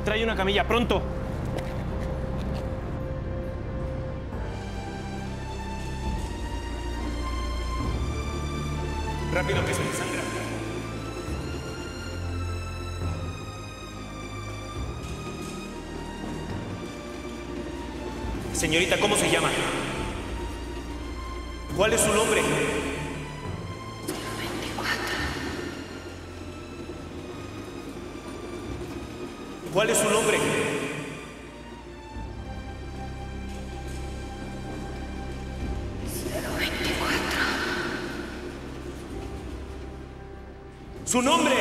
Trae una camilla, pronto. Rápido, que se desangra. Señorita, ¿cómo se llama? ¿Cuál es su nombre? 24. ¿Cuál es su nombre? ¡Su nombre!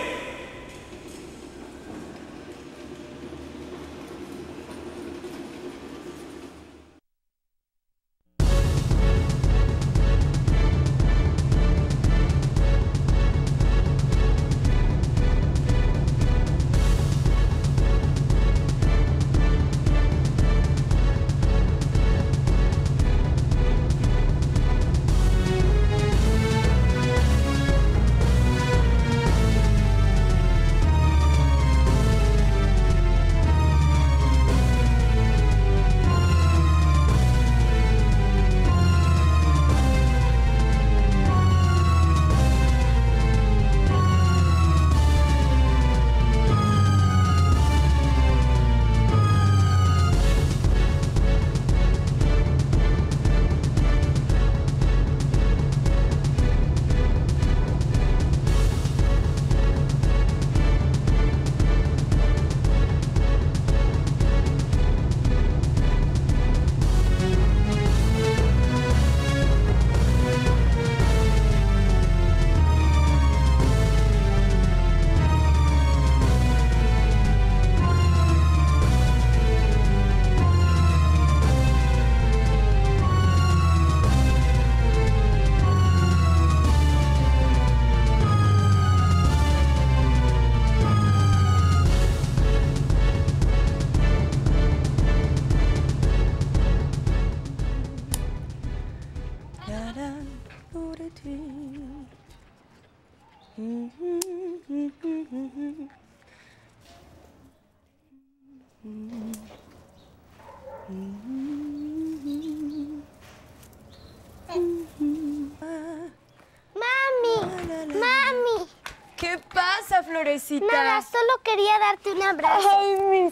¿Qué pasa, Florecita? Nada, solo quería darte un abrazo. ¡Ay, mi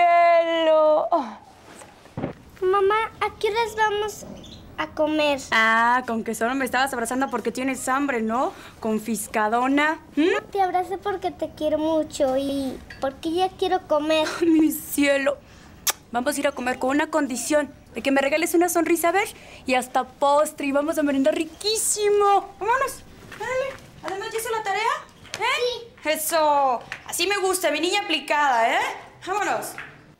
cielo! Mamá, ¿a qué horas vamos a comer? Ah, con que solo me estabas abrazando porque tienes hambre, ¿no? Confiscadona. Te abracé porque te quiero mucho y porque ya quiero comer. ¡Ay, mi cielo! Vamos a ir a comer con una condición. De que me regales una sonrisa, a ver. Y hasta postre. Y vamos a merendar riquísimo. ¡Vámonos! Dale. Además, ¿ya hizo la tarea? ¿Eh? Sí. Eso. Así me gusta, mi niña aplicada, ¿eh? Vámonos.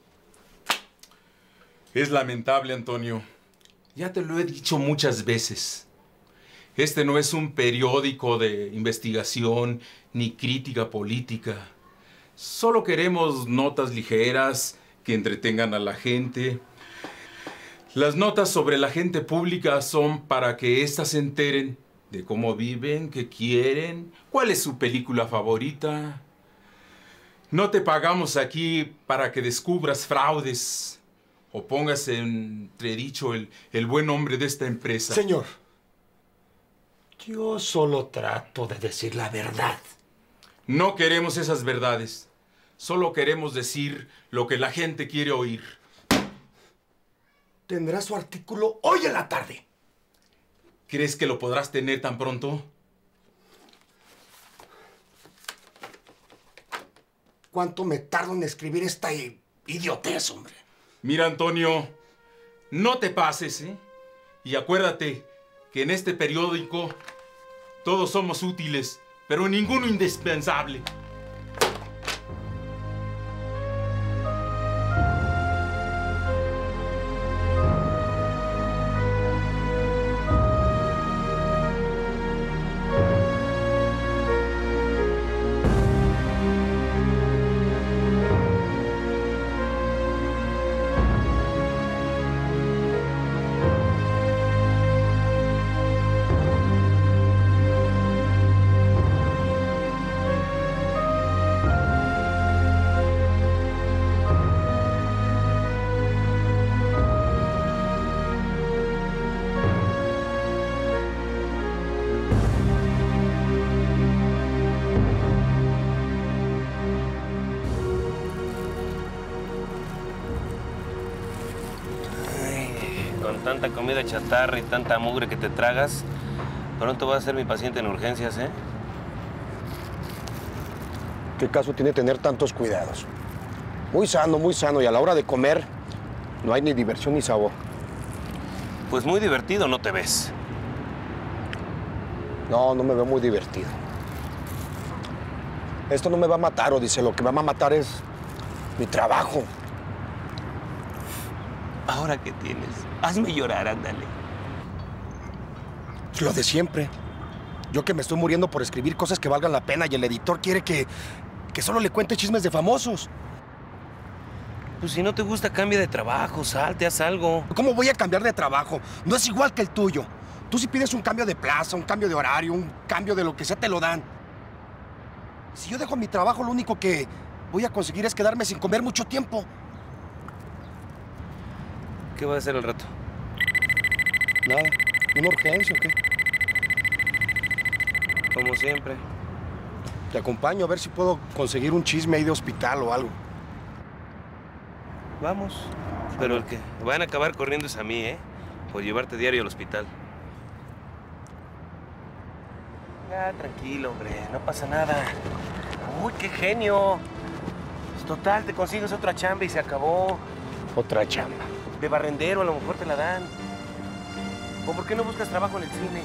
Es lamentable, Antonio. Ya te lo he dicho muchas veces. Este no es un periódico de investigación ni crítica política. Solo queremos notas ligeras que entretengan a la gente. Las notas sobre la gente pública son para que éstas se enteren de cómo viven, qué quieren, cuál es su película favorita. No te pagamos aquí para que descubras fraudes o pongas en entredicho el buen nombre de esta empresa. Señor, yo solo trato de decir la verdad. No queremos esas verdades. Solo queremos decir lo que la gente quiere oír. Tendrá su artículo hoy en la tarde. ¿Crees que lo podrás tener tan pronto? ¿Cuánto me tardo en escribir esta idiotez, hombre? Mira, Antonio, no te pases, ¿eh? Y acuérdate que en este periódico todos somos útiles, pero ninguno indispensable. con tanta comida chatarra y tanta mugre que te tragas, pronto vas a ser mi paciente en urgencias, ¿eh? ¿Qué caso tiene tener tantos cuidados? Muy sano, y a la hora de comer no hay ni diversión ni sabor. Pues muy divertido no te ves. No, no me veo muy divertido. Esto no me va a matar, Odiseo. Lo que me va a matar es mi trabajo. ¿Ahora qué tienes? Hazme llorar, ándale. Es lo de siempre. Yo que me estoy muriendo por escribir cosas que valgan la pena y el editor quiere que solo le cuente chismes de famosos. Pues si no te gusta, cambia de trabajo, salte, haz algo. ¿Cómo voy a cambiar de trabajo? No es igual que el tuyo. Tú si pides un cambio de plaza, un cambio de horario, un cambio de lo que sea, te lo dan. Si yo dejo mi trabajo, lo único que voy a conseguir es quedarme sin comer mucho tiempo. ¿Qué va a hacer al rato? Nada. ¿Una urgencia o qué? Como siempre. Te acompaño a ver si puedo conseguir un chisme ahí de hospital o algo. Vamos. Pero el que van a acabar corriendo es a mí, ¿eh? Por llevarte diario al hospital. Ya, tranquilo, hombre. No pasa nada. ¡Uy, qué genio! Pues total, te consigues otra chamba y se acabó. Otra chamba. De barrendero, a lo mejor te la dan. ¿O por qué no buscas trabajo en el cine?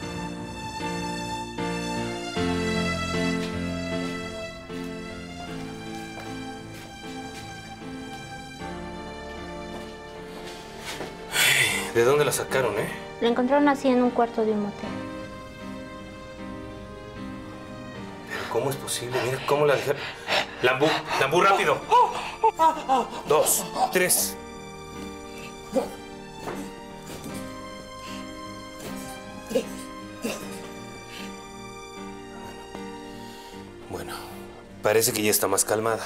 ¿De dónde la sacaron, eh? La encontraron así en un cuarto de un motel. ¿Pero cómo es posible? Mira cómo la dejaron. ¡Lambú! ¡Lambú, rápido! 2, 3. Bueno, parece que ya está más calmada.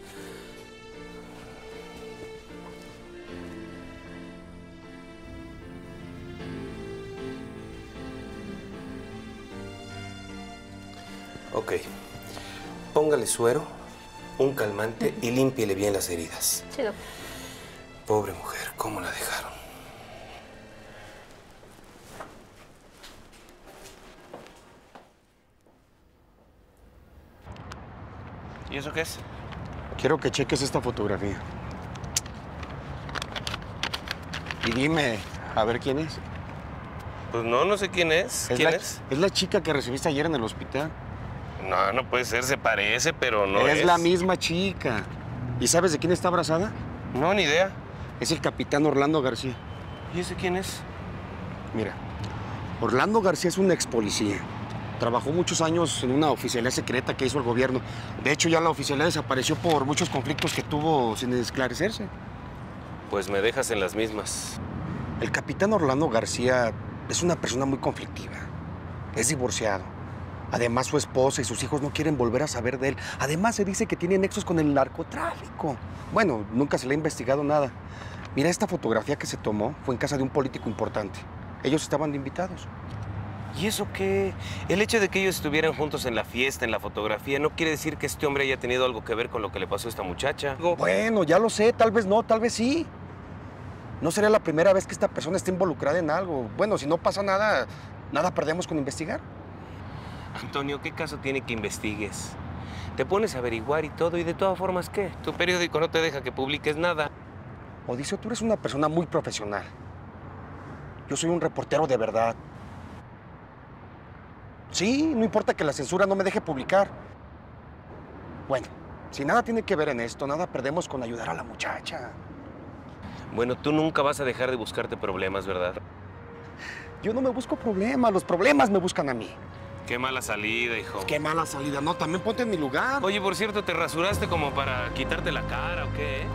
Ok. Póngale suero, un calmante y límpiele bien las heridas. Sí, doctor. Pobre mujer, ¿cómo la dejaron? ¿Y eso qué es? Quiero que cheques esta fotografía. Y dime, a ver quién es. Pues no sé quién es. ¿Quién es? Es la chica que recibiste ayer en el hospital. No puede ser, se parece, pero no es. Es la misma chica. ¿Y sabes de quién está abrazada? No, ni idea. Es el capitán Orlando García. ¿Y ese quién es? Mira, Orlando García es un ex policía. Trabajó muchos años en una oficialía secreta que hizo el gobierno. De hecho, ya la oficialía desapareció por muchos conflictos que tuvo sin esclarecerse. Pues me dejas en las mismas. El capitán Orlando García es una persona muy conflictiva. Es divorciado. Además, su esposa y sus hijos no quieren volver a saber de él. Además, se dice que tiene nexos con el narcotráfico. Bueno, nunca se le ha investigado nada. Mira, esta fotografía que se tomó fue en casa de un político importante. Ellos estaban de invitados. ¿Y eso qué? El hecho de que ellos estuvieran juntos en la fiesta, en la fotografía, no quiere decir que este hombre haya tenido algo que ver con lo que le pasó a esta muchacha. Bueno, ya lo sé, tal vez no, tal vez sí. No sería la primera vez que esta persona esté involucrada en algo. Bueno, si no pasa nada, nada perdemos con investigar. Antonio, ¿qué caso tiene que investigues? Te pones a averiguar y todo, y de todas formas, ¿qué? Tu periódico no te deja que publiques nada. Odiseo, tú eres una persona muy profesional. Yo soy un reportero de verdad. Sí, no importa que la censura no me deje publicar. Bueno, si nada tiene que ver en esto, nada perdemos con ayudar a la muchacha. Bueno, tú nunca vas a dejar de buscarte problemas, ¿verdad? Yo no me busco problemas, los problemas me buscan a mí. Qué mala salida, hijo. Qué mala salida, no, también ponte en mi lugar. Oye, por cierto, ¿te rasuraste como para quitarte la cara o qué?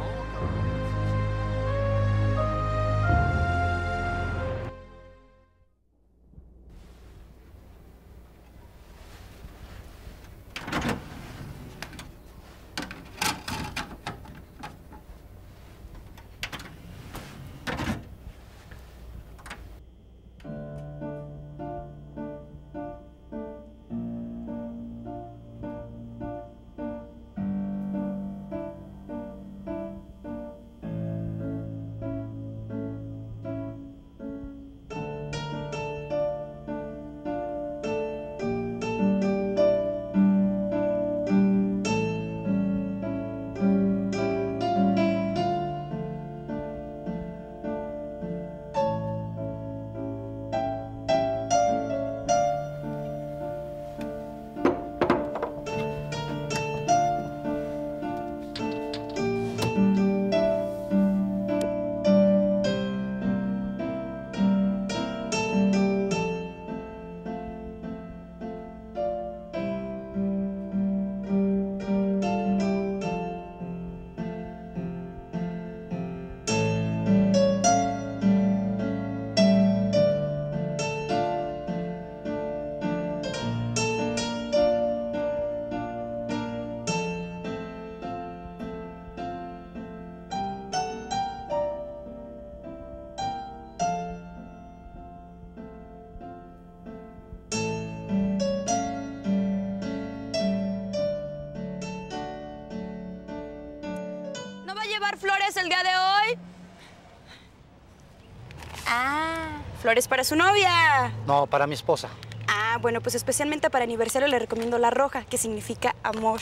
flores el día de hoy? Ah, flores para su novia. No, para mi esposa. Ah, bueno, pues especialmente para aniversario le recomiendo la roja, que significa amor.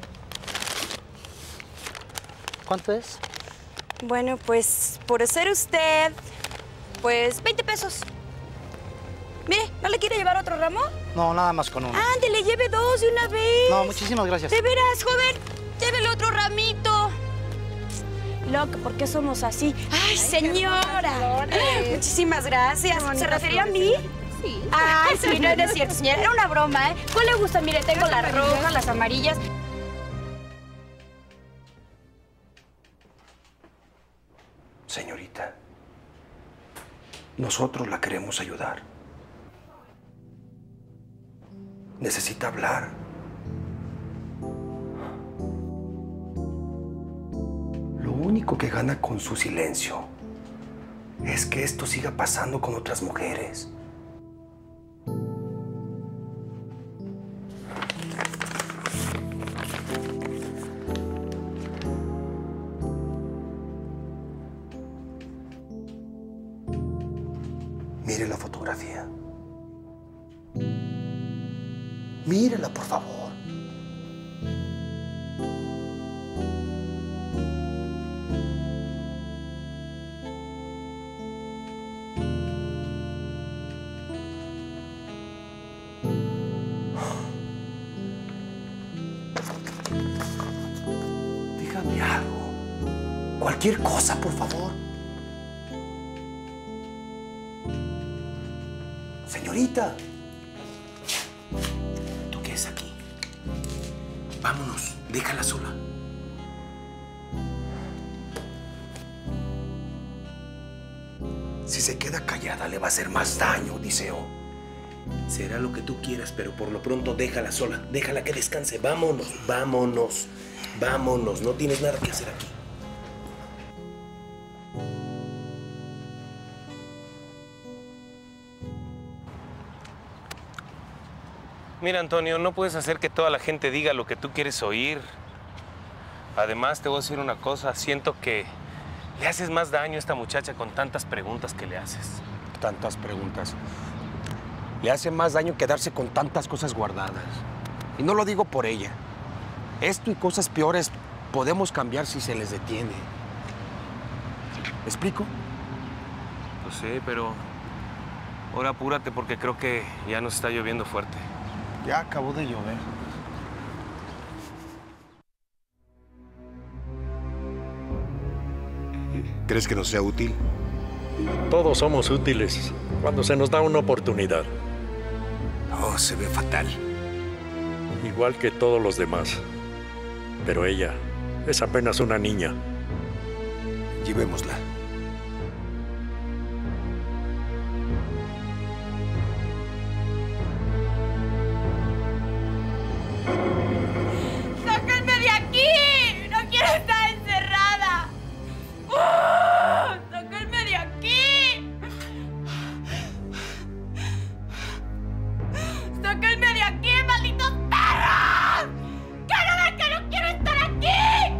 ¿Cuánto es? Bueno, pues por ser usted, pues 20 pesos. Mire, ¿no le quiere llevar otro ramo? No, nada más con uno. Ándele, lleve dos de una vez. No, muchísimas gracias. De veras, joven, llévele otro ramito. Loca, ¿por qué somos así? ¡Ay, señora! Muchísimas gracias. ¿Se refería a mí? Sí. Ay, sí, no es cierto, señora. Era una broma, ¿eh? ¿Cuál le gusta? Mire, tengo las rojas, las amarillas. Señorita, nosotros la queremos ayudar. Necesita hablar. Lo único que gana con su silencio es que esto siga pasando con otras mujeres. Mire la fotografía. Mírela, por favor. Dígame algo. Cualquier cosa, por favor. Señorita. ¿Tú qué es aquí? Vámonos, déjala sola. Si se queda callada, le va a hacer más daño, Odiseo. Será lo que tú quieras, pero por lo pronto déjala sola. Déjala que descanse. Vámonos, vámonos, vámonos. No tienes nada que hacer aquí. Mira, Antonio, no puedes hacer que toda la gente diga lo que tú quieres oír. Además, te voy a decir una cosa. Siento que le haces más daño a esta muchacha con tantas preguntas que le haces. Tantas preguntas. Le hace más daño quedarse con tantas cosas guardadas. Y no lo digo por ella. Esto y cosas peores podemos cambiar si se les detiene. ¿Me explico? Lo sé, pero ahora apúrate porque creo que ya nos está lloviendo fuerte. Ya acabó de llover. ¿Crees que nos sea útil? Todos somos útiles cuando se nos da una oportunidad. Oh, se ve fatal. Igual que todos los demás. Pero ella es apenas una niña. Llevémosla. ¡Sáquenme de aquí! ¡No quiero estar encerrada! ¡Sáquenme de aquí! ¡Sáquenme de aquí, malditos perros! ¡Que no ven que no quiero estar aquí!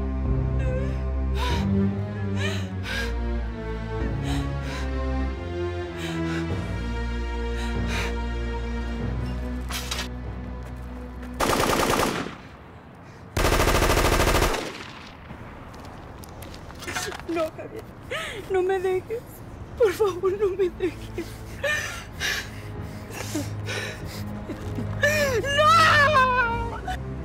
No, Javier, no me dejes. Por favor, no me dejes. ¡No!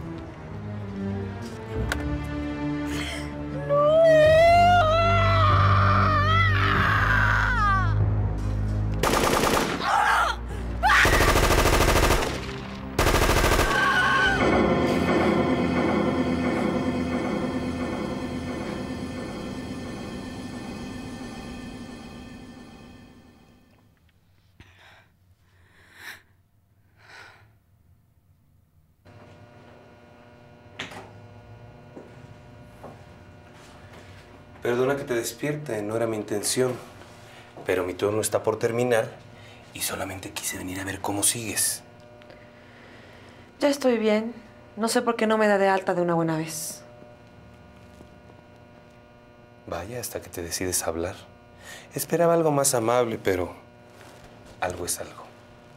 Perdona que te despierte, no era mi intención. Pero mi turno está por terminar y solamente quise venir a ver cómo sigues. Ya estoy bien. No sé por qué no me da de alta de una buena vez. Vaya, hasta que te decides a hablar. Esperaba algo más amable, pero algo es algo.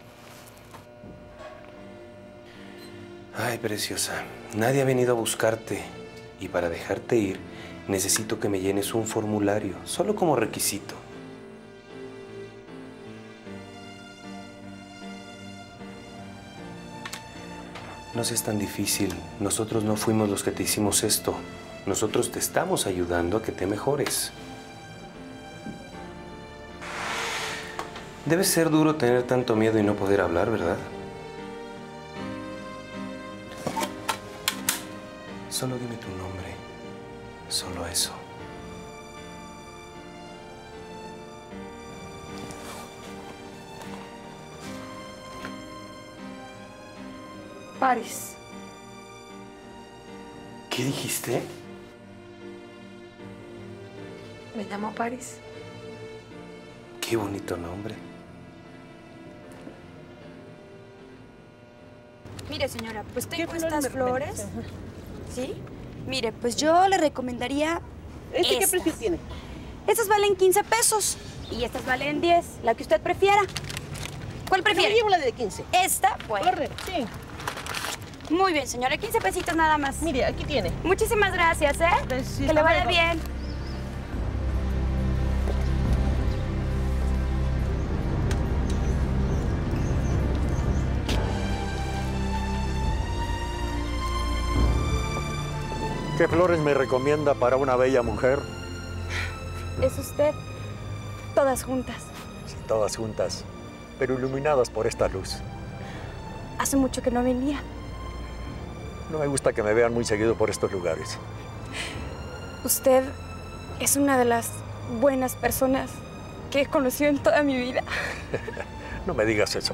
Ay, preciosa, nadie ha venido a buscarte. Y para dejarte ir, necesito que me llenes un formulario, solo como requisito. No seas tan difícil. Nosotros no fuimos los que te hicimos esto. Nosotros te estamos ayudando a que te mejores. Debe ser duro tener tanto miedo y no poder hablar, ¿verdad? Solo dime tu nombre. Solo eso. Paris. ¿Qué dijiste? Me llamo Paris. Qué bonito nombre. Mire, señora, pues tengo estas flores. ¿Sí? Mire, pues yo le recomendaría ¿Qué precio tiene? Estas valen 15 pesos y estas valen 10, la que usted prefiera. ¿Cuál prefiere? Yo llevo la de 15. Esta, pues. Corre, sí. Muy bien, señora, 15 pesitos nada más. Mire, aquí tiene. Muchísimas gracias, ¿eh? Sí, que le vaya luego. bien. ¿Qué flores me recomienda para una bella mujer? Es usted. Todas juntas. Sí, todas juntas, pero iluminadas por esta luz. Hace mucho que no venía. No me gusta que me vean muy seguido por estos lugares. Usted es una de las buenas personas que he conocido en toda mi vida. No me digas eso.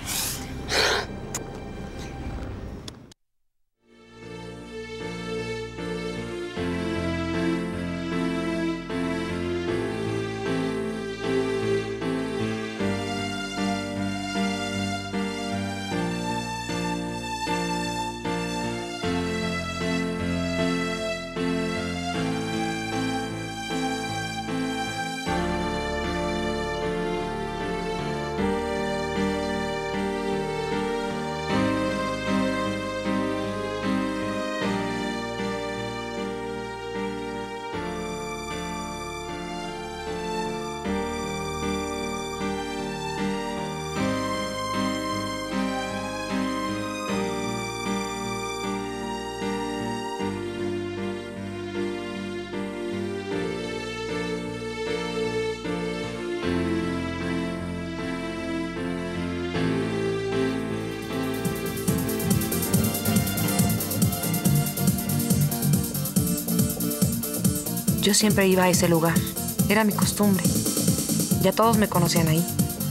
Yo siempre iba a ese lugar. Era mi costumbre. Ya todos me conocían ahí.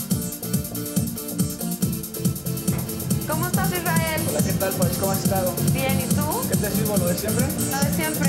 ¿Cómo estás, Israel? Hola, ¿qué tal, Paris? ¿Cómo has estado? Bien, ¿y tú? ¿Qué te sirvo? ¿Lo de siempre? Lo de siempre.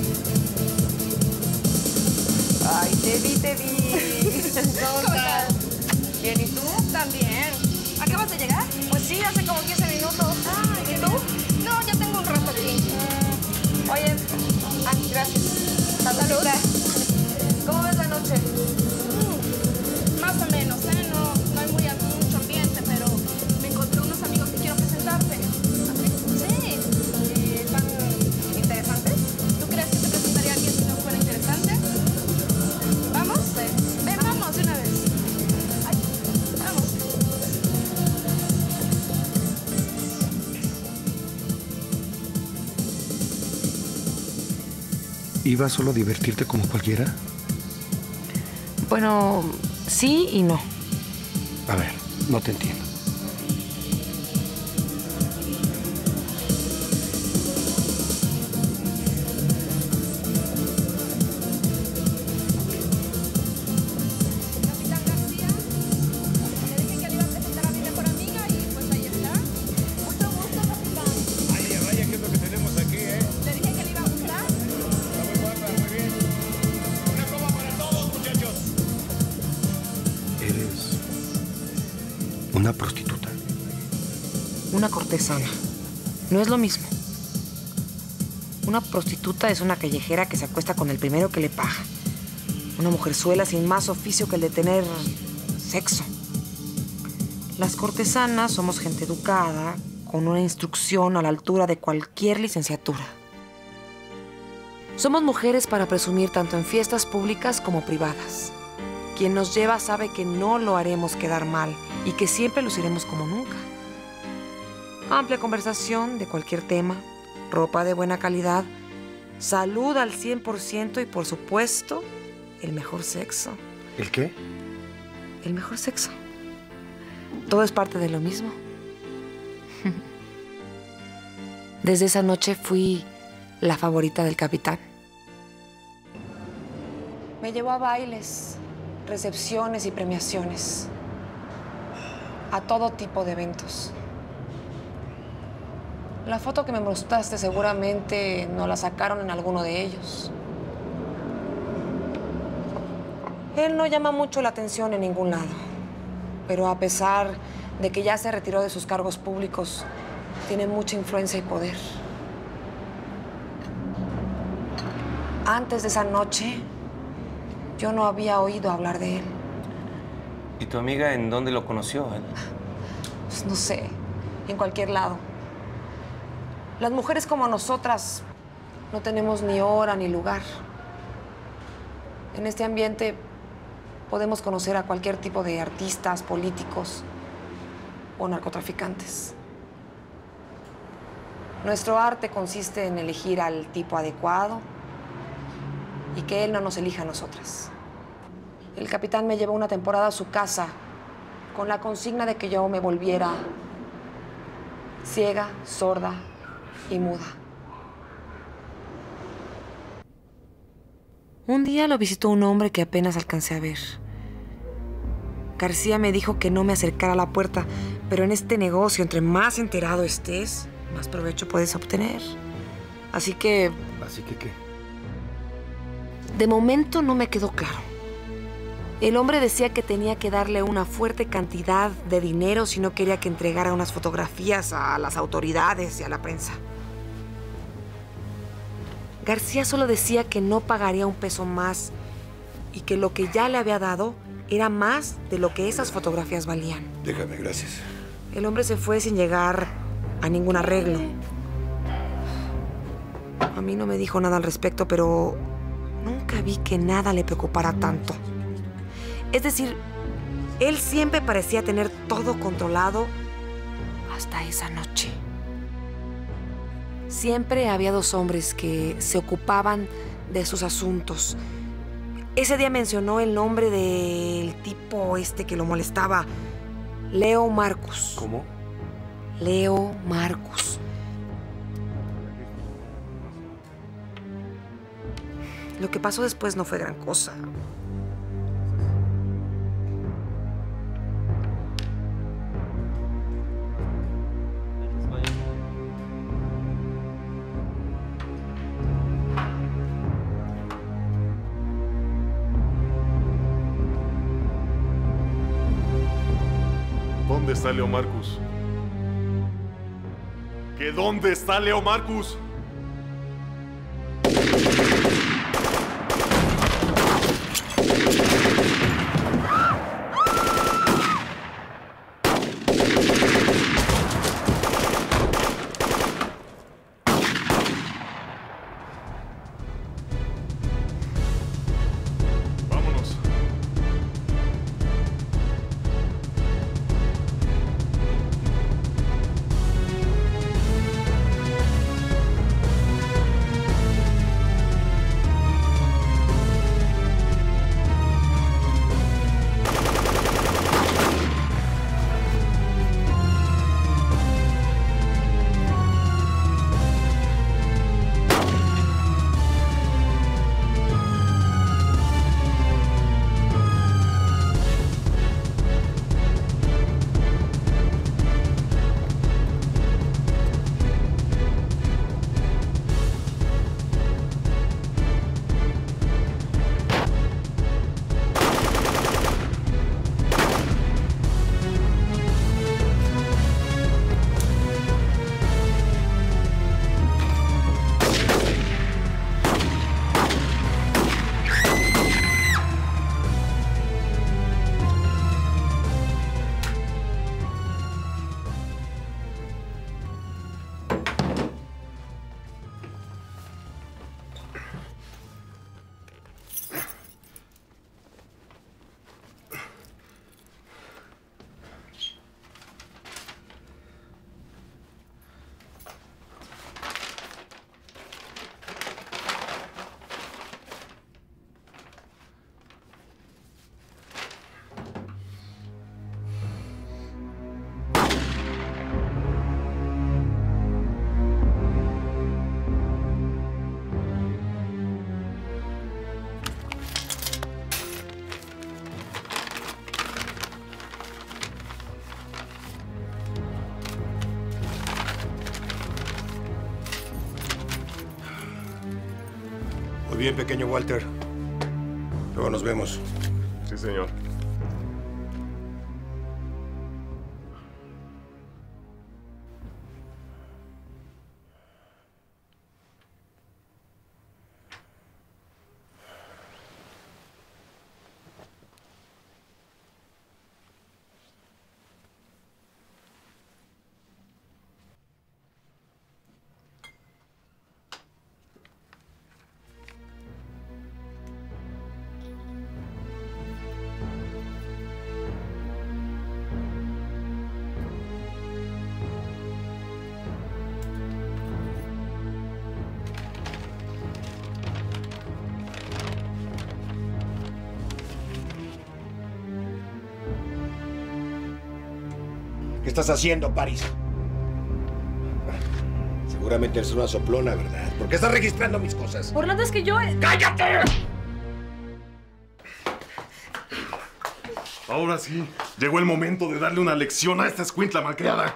Ay, te vi. ¿Cómo estás? Bien, ¿y tú? También. ¿Acabas de llegar? Pues sí, hace como 15 minutos. Ah, ¿y tú? No, ya tengo un rato aquí. Oye, gracias. Salud. ¿Cómo ves la noche? Más o menos, ¿eh? No hay mucho ambiente, pero me encontré unos amigos que quiero presentarte. Sí. ¿Están interesantes? ¿Tú crees que te presentaría a alguien si no fuera interesante? ¿Vamos? Sí. Ven, vamos de una vez. Ay, vamos. ¿Ibas solo a divertirte como cualquiera? Bueno, sí y no. A ver, no te entiendo. Capitán García, le dije que le iba a presentar a mi mejor amiga y pues ahí está. Mucho gusto, capitán. Vaya, vaya, ¿qué es lo que tenemos aquí, eh? Le dije que le iba a gustar. Está muy guapa, muy bien. Una copa para todos, muchachos. Eres una prostituta. Una cortesana. No es lo mismo. Una prostituta es una callejera que se acuesta con el primero que le paga. Una mujerzuela sin más oficio que el de tener sexo. Las cortesanas somos gente educada, con una instrucción a la altura de cualquier licenciatura. Somos mujeres para presumir tanto en fiestas públicas como privadas. Quien nos lleva sabe que no lo haremos quedar mal y que siempre luciremos como nunca. Amplia conversación de cualquier tema, ropa de buena calidad, salud al 100% y, por supuesto, el mejor sexo. ¿El qué? El mejor sexo. Todo es parte de lo mismo. Desde esa noche fui la favorita del capitán. Me llevó a bailes, recepciones y premiaciones. A todo tipo de eventos. La foto que me mostraste seguramente no la sacaron en alguno de ellos. Él no llama mucho la atención en ningún lado. Pero a pesar de que ya se retiró de sus cargos públicos, tiene mucha influencia y poder. Antes de esa noche, yo no había oído hablar de él. ¿Y tu amiga en dónde lo conoció? Pues no sé, en cualquier lado. Las mujeres como nosotras no tenemos ni hora ni lugar. En este ambiente podemos conocer a cualquier tipo de artistas, políticos o narcotraficantes. Nuestro arte consiste en elegir al tipo adecuado y que él no nos elija a nosotras. El capitán me llevó una temporada a su casa con la consigna de que yo me volviera ciega, sorda y muda. Un día lo visitó un hombre que apenas alcancé a ver. García me dijo que no me acercara a la puerta, pero en este negocio, entre más enterado estés, más provecho puedes obtener. Así que... ¿Así que qué? De momento no me quedó claro. El hombre decía que tenía que darle una fuerte cantidad de dinero si no quería que entregara unas fotografías a las autoridades y a la prensa. García solo decía que no pagaría un peso más y que lo que ya le había dado era más de lo que esas fotografías valían. Déjame, gracias. El hombre se fue sin llegar a ningún arreglo. A mí no me dijo nada al respecto, pero nunca vi que nada le preocupara tanto. Es decir, él siempre parecía tener todo controlado hasta esa noche. Siempre había dos hombres que se ocupaban de sus asuntos. Ese día mencionó el nombre del tipo que lo molestaba, Leo Marcus. ¿Cómo? Leo Marcus. Lo que pasó después no fue gran cosa. ¿Dónde está Leo Marcus? ¿Que dónde está Leo Marcus? Vámonos. bien, pequeño Walter. Luego nos vemos. Sí, señor. ¿Qué estás haciendo, Paris? Seguramente eres una soplona, ¿verdad? ¿Por qué estás registrando mis cosas? Orlando, es que yo... ¡Cállate! Ahora sí, llegó el momento de darle una lección a esta escuincla malcriada.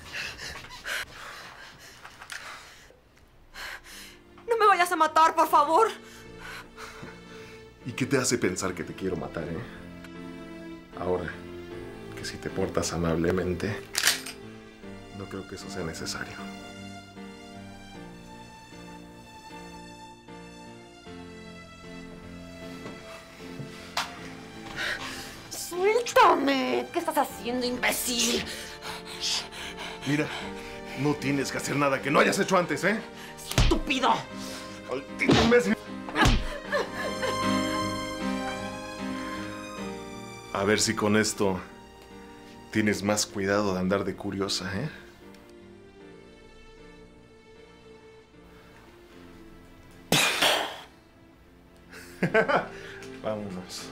No me vayas a matar, por favor. ¿Y qué te hace pensar que te quiero matar, Ahora, que si te portas amablemente, no creo que eso sea necesario. ¡Suéltame! ¿Qué estás haciendo, imbécil? Mira, no tienes que hacer nada que no hayas hecho antes, ¡Estúpido! ¡Maldito imbécil! A ver si con esto tienes más cuidado de andar de curiosa, Vámonos.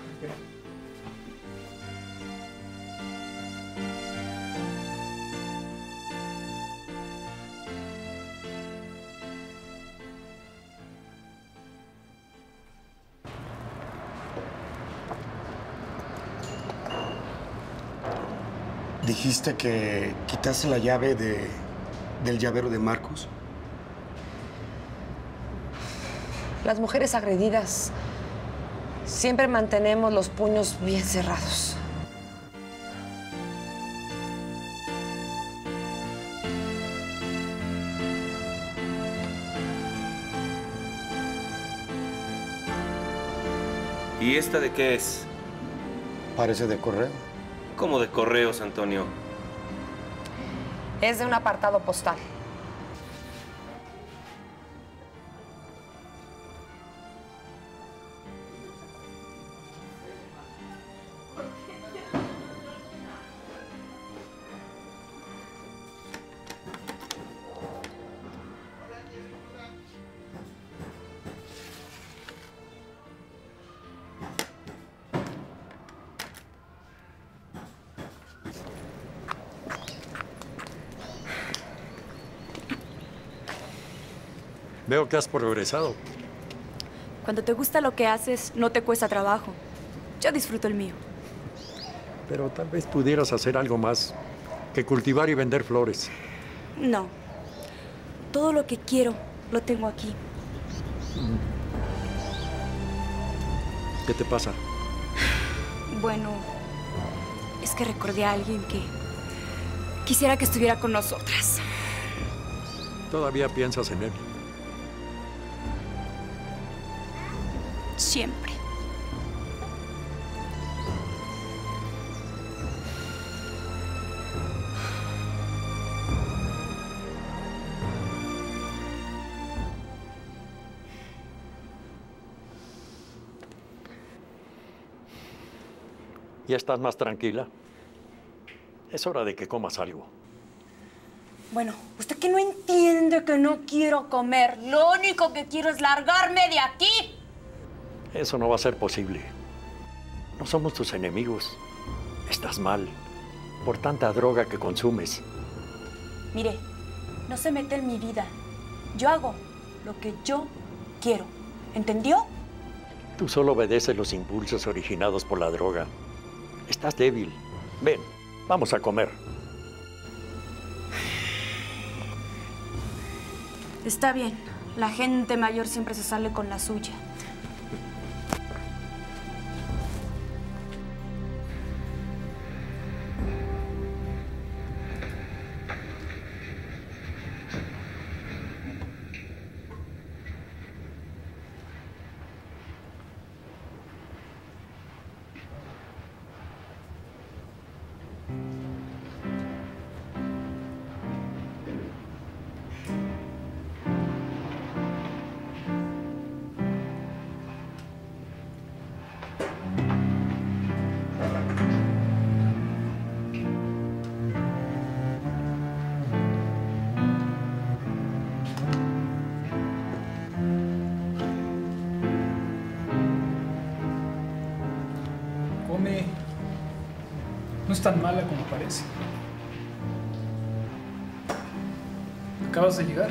Dijiste que quitaste la llave del llavero de Marcus. Las mujeres agredidas siempre mantenemos los puños bien cerrados. ¿Y esta de qué es? Parece de correo. ¿Cómo de correos, Antonio? Es de un apartado postal. Veo que has progresado. Cuando te gusta lo que haces, no te cuesta trabajo. Yo disfruto el mío. Pero tal vez pudieras hacer algo más que cultivar y vender flores. No. Todo lo que quiero, lo tengo aquí. ¿Qué te pasa? Bueno, es que recordé a alguien que quisiera que estuviera con nosotras. ¿Todavía piensas en él? Siempre. ¿Ya estás más tranquila? Es hora de que comas algo. Bueno, usted que no entiende que no quiero comer. Lo único que quiero es largarme de aquí. Eso no va a ser posible. No somos tus enemigos. Estás mal por tanta droga que consumes. Mire, no se mete en mi vida. Yo hago lo que yo quiero. ¿Entendió? Tú solo obedeces los impulsos originados por la droga. Estás débil. Ven, vamos a comer. Está bien. La gente mayor siempre se sale con la suya. Come. No es tan mala como parece. ¿Acabas de llegar?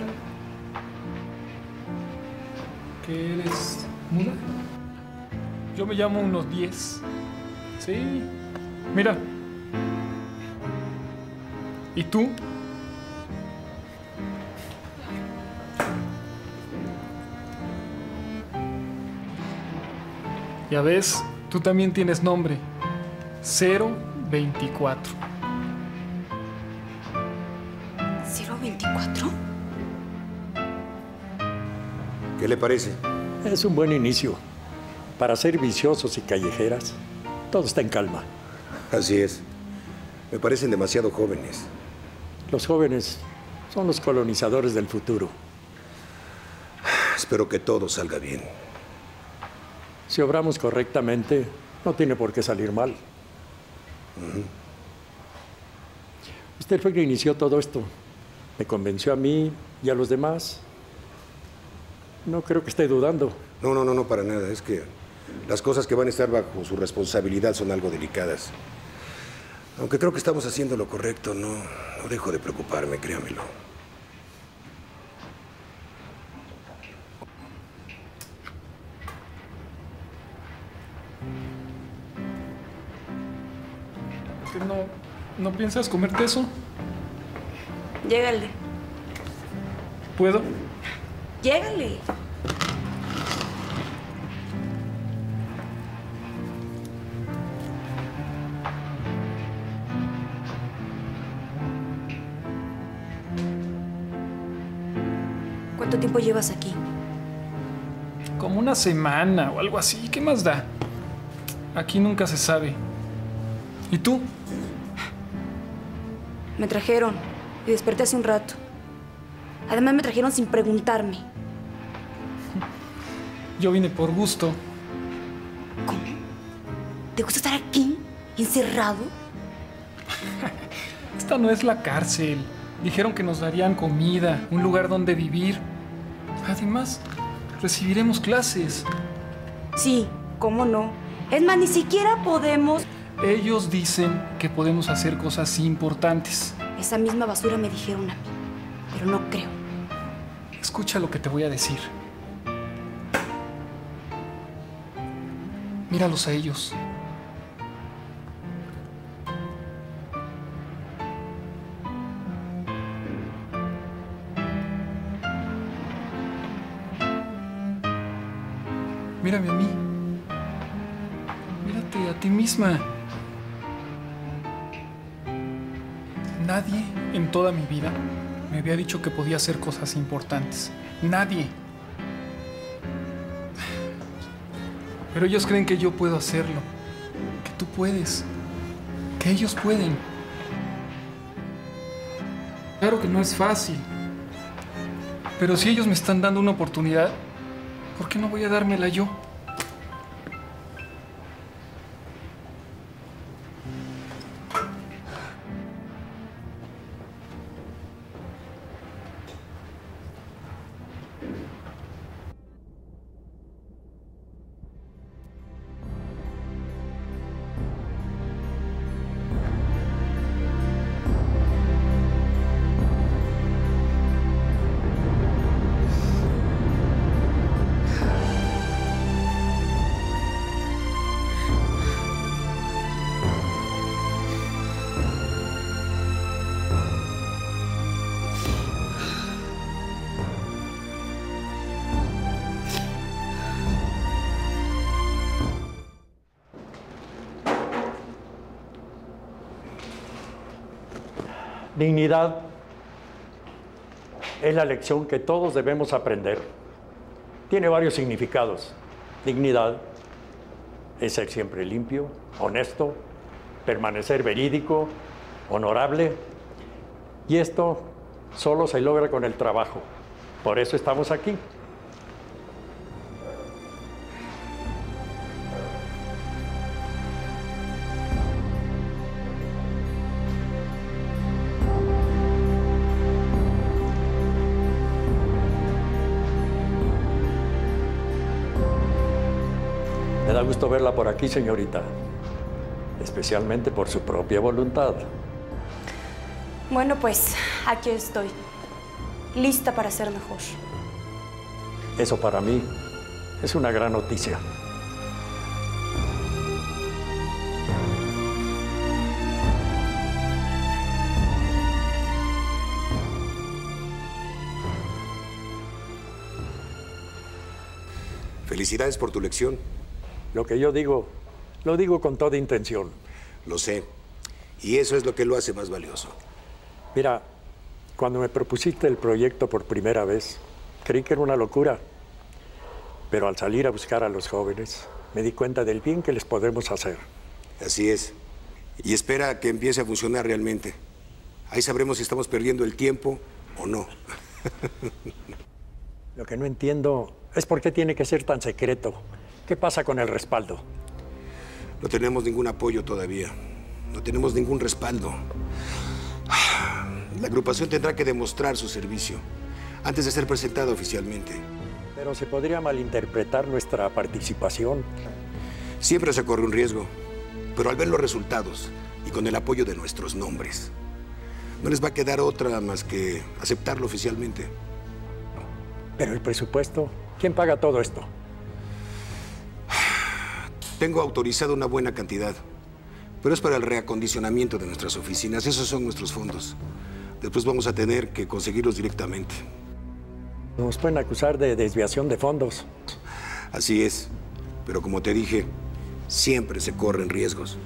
¿Qué eres? ¿Muda? Yo me llamo unos 10. Sí. Mira. ¿Y tú? Ya ves, tú también tienes nombre. 024. ¿024? ¿Qué le parece? Es un buen inicio. Para ser viciosos y callejeras, todo está en calma. Así es. Me parecen demasiado jóvenes. Los jóvenes son los colonizadores del futuro. Espero que todo salga bien. Si obramos correctamente, no tiene por qué salir mal. Usted fue quien inició todo esto. Me convenció a mí y a los demás. No creo que esté dudando. No, para nada. Es que las cosas que van a estar bajo su responsabilidad son algo delicadas. Aunque creo que estamos haciendo lo correcto, no dejo de preocuparme, créamelo. ¿No piensas comerte eso? Llégale. ¿Puedo? Llégale. ¿Cuánto tiempo llevas aquí? Como una semana o algo así. ¿Qué más da? Aquí nunca se sabe. ¿Y tú? Me trajeron y desperté hace un rato. Además me trajeron sin preguntarme. Yo vine por gusto. ¿Cómo? ¿Te gusta estar aquí, encerrado? Esta no es la cárcel. Dijeron que nos darían comida, un lugar donde vivir. Además, recibiremos clases. Sí, ¿cómo no? Es más, ni siquiera podemos... Ellos dicen que podemos hacer cosas importantes. Esa misma basura me dijeron a mí, pero no creo. Escucha lo que te voy a decir. Míralos a ellos. Mírame a mí. Mírate a ti misma. Nadie en toda mi vida me había dicho que podía hacer cosas importantes. Nadie. Pero ellos creen que yo puedo hacerlo. Que tú puedes. Que ellos pueden. Claro que no es fácil. Pero si ellos me están dando una oportunidad, ¿por qué no voy a dármela yo? Dignidad es la lección que todos debemos aprender. Tiene varios significados. Dignidad es ser siempre limpio, honesto, permanecer verídico, honorable. Y esto solo se logra con el trabajo. Por eso estamos aquí. Me da gusto verla por aquí, señorita. especialmente por su propia voluntad. Bueno, pues aquí estoy, lista para ser mejor. Eso para mí es una gran noticia. Felicidades por tu lección. Lo que yo digo, lo digo con toda intención. Lo sé. Y eso es lo que lo hace más valioso. Mira, cuando me propusiste el proyecto por primera vez, creí que era una locura. Pero al salir a buscar a los jóvenes, me di cuenta del bien que les podemos hacer. Así es. Y espera que empiece a funcionar realmente. Ahí sabremos si estamos perdiendo el tiempo o no. Lo que no entiendo es por qué tiene que ser tan secreto. ¿Qué pasa con el respaldo? No tenemos ningún apoyo todavía. No tenemos ningún respaldo. La agrupación tendrá que demostrar su servicio antes de ser presentada oficialmente. Pero se podría malinterpretar nuestra participación. Siempre se corre un riesgo, pero al ver los resultados y con el apoyo de nuestros nombres, no les va a quedar otra más que aceptarlo oficialmente. Pero el presupuesto, ¿quién paga todo esto? Tengo autorizado una buena cantidad, pero es para el reacondicionamiento de nuestras oficinas. Esos son nuestros fondos. Después vamos a tener que conseguirlos directamente. Nos pueden acusar de desviación de fondos. Así es, pero como te dije, siempre se corren riesgos.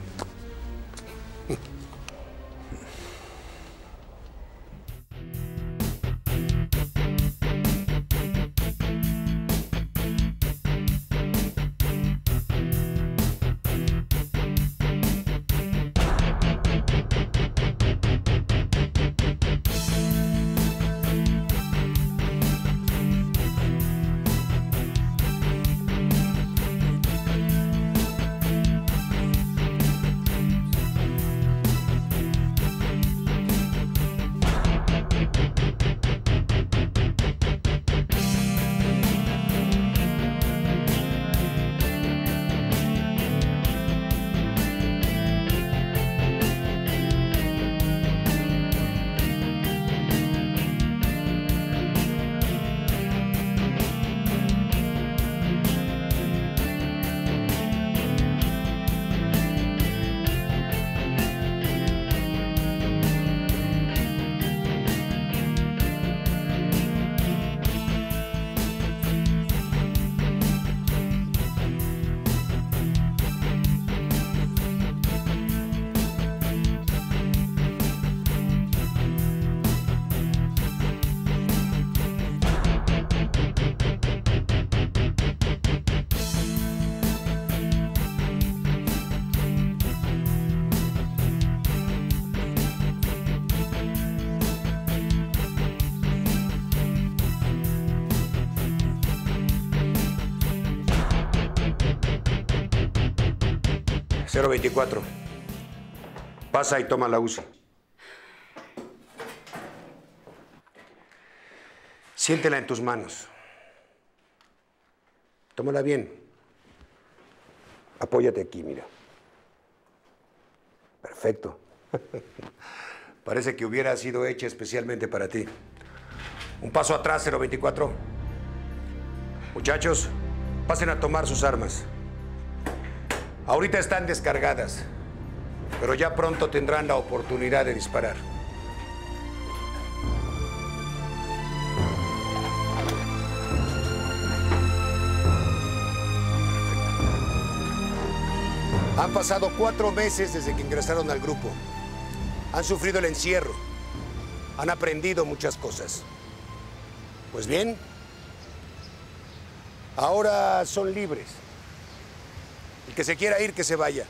...024. Pasa y toma la UCI. Siéntela en tus manos. Tómala bien. Apóyate aquí, mira. Perfecto. Parece que hubiera sido hecha especialmente para ti. Un paso atrás, 024. Muchachos, pasen a tomar sus armas. Ahorita están descargadas, pero ya pronto tendrán la oportunidad de disparar. Han pasado 4 meses desde que ingresaron al grupo. Han sufrido el encierro. Han aprendido muchas cosas. Pues bien, ahora son libres. El que se quiera ir, que se vaya.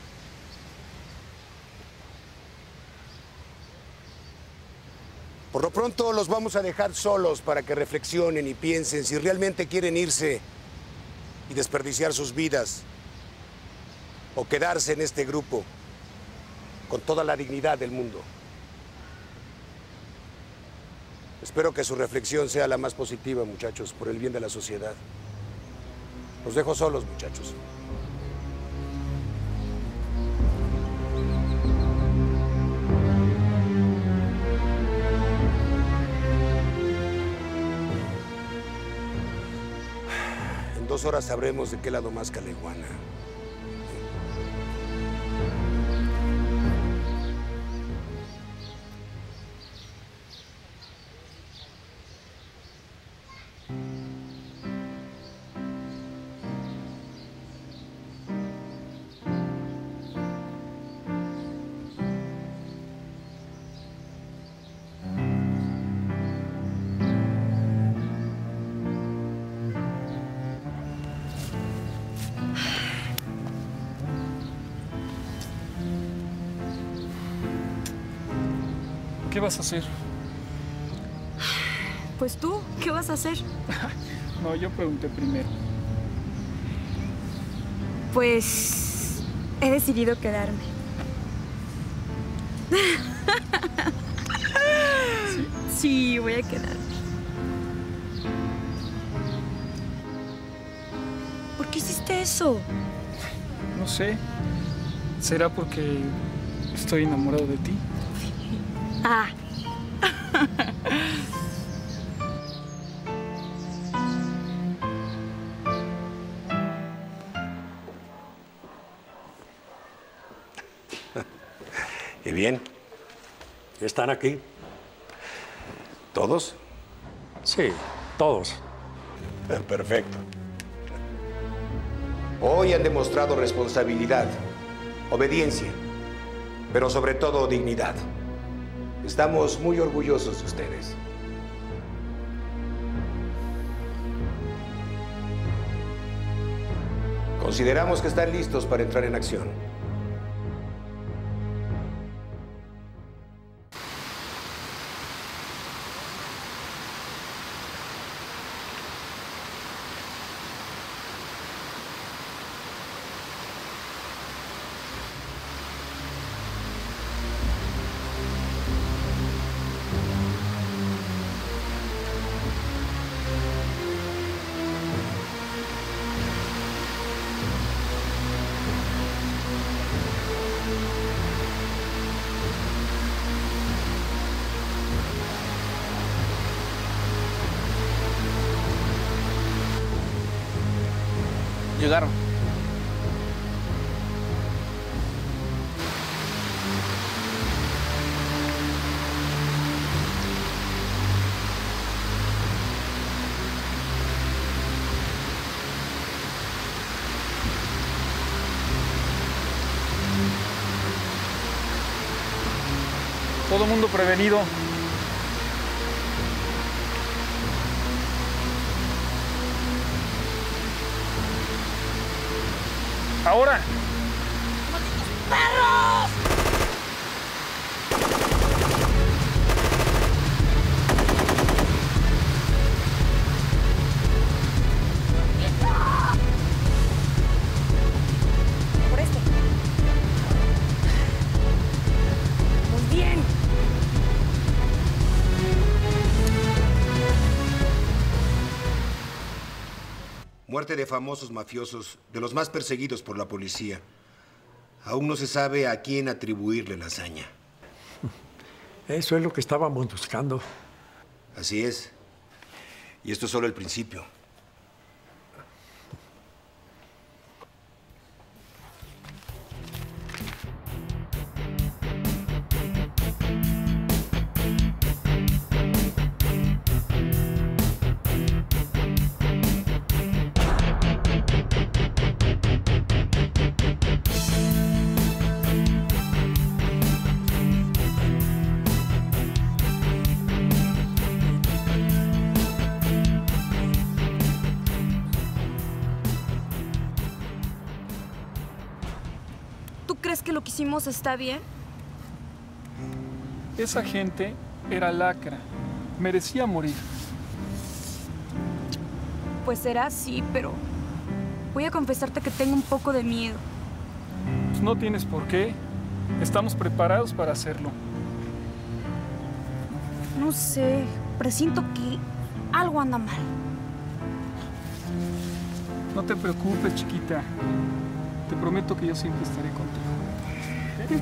Por lo pronto los vamos a dejar solos para que reflexionen y piensen si realmente quieren irse y desperdiciar sus vidas o quedarse en este grupo con toda la dignidad del mundo. Espero que su reflexión sea la más positiva, muchachos, por el bien de la sociedad. Los dejo solos, muchachos. 2 horas sabremos de qué lado más Caleguana. ¿Qué vas a hacer? Pues tú, ¿qué vas a hacer? No, yo pregunté primero. Pues he decidido quedarme. Sí, voy a quedarme. ¿Por qué hiciste eso? No sé. ¿Será porque estoy enamorado de ti? Ah. ¿Y bien? ¿Están aquí? ¿Todos? Sí, todos. Perfecto. Hoy han demostrado responsabilidad, obediencia, pero sobre todo dignidad. Estamos muy orgullosos de ustedes. Consideramos que están listos para entrar en acción. Llegaron. Todo mundo prevenido. ¡Ahora! ¡Perros! Por este. Muy bien. Muerte de famosos mafiosos, de los más perseguidos por la policía. Aún no se sabe a quién atribuirle la hazaña. Eso es lo que estábamos buscando. Así es. Y esto es solo el principio. ¿Tú crees que lo que hicimos está bien? Esa gente era lacra. Merecía morir. Pues será así, pero voy a confesarte que tengo un poco de miedo. Pues no tienes por qué. Estamos preparados para hacerlo. No sé, presiento que algo anda mal. No te preocupes, chiquita. Te prometo que yo siempre estaré contigo.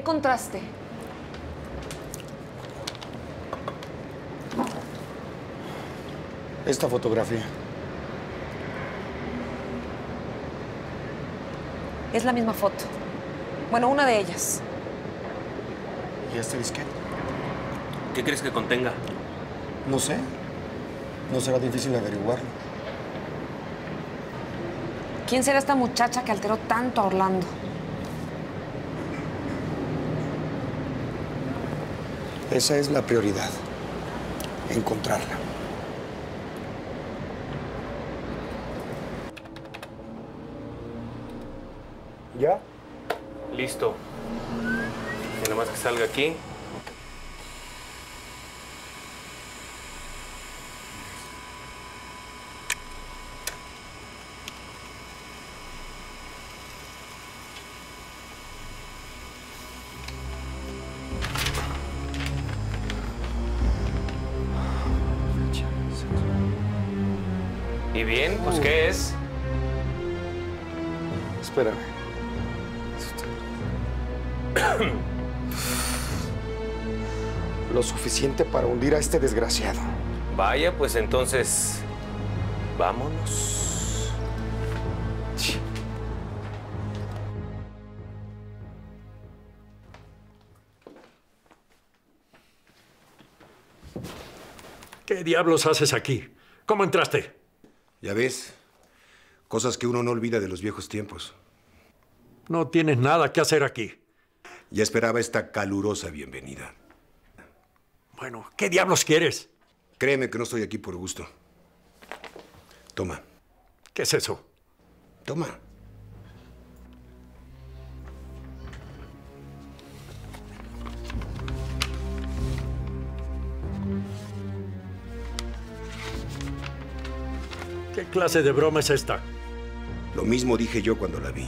encontraste? Esta fotografía. Es la misma foto. Bueno, una de ellas. ¿Y este disquete? ¿Qué crees que contenga? No sé. No será difícil averiguarlo. ¿Quién será esta muchacha que alteró tanto a Orlando? Esa es la prioridad. Encontrarla. ¿Ya? Listo. Y nada más que salga aquí. ¿Y bien? Pues, ¿qué es? Espérame. Lo suficiente para hundir a este desgraciado. Vaya, pues entonces, vámonos. ¿Qué diablos haces aquí? ¿Cómo entraste? Ya ves, cosas que uno no olvida de los viejos tiempos. No tienes nada que hacer aquí. Ya esperaba esta calurosa bienvenida. Bueno, ¿qué diablos quieres? Créeme que no estoy aquí por gusto. Toma. ¿Qué es eso? Toma. ¿Qué clase de broma es esta? Lo mismo dije yo cuando la vi.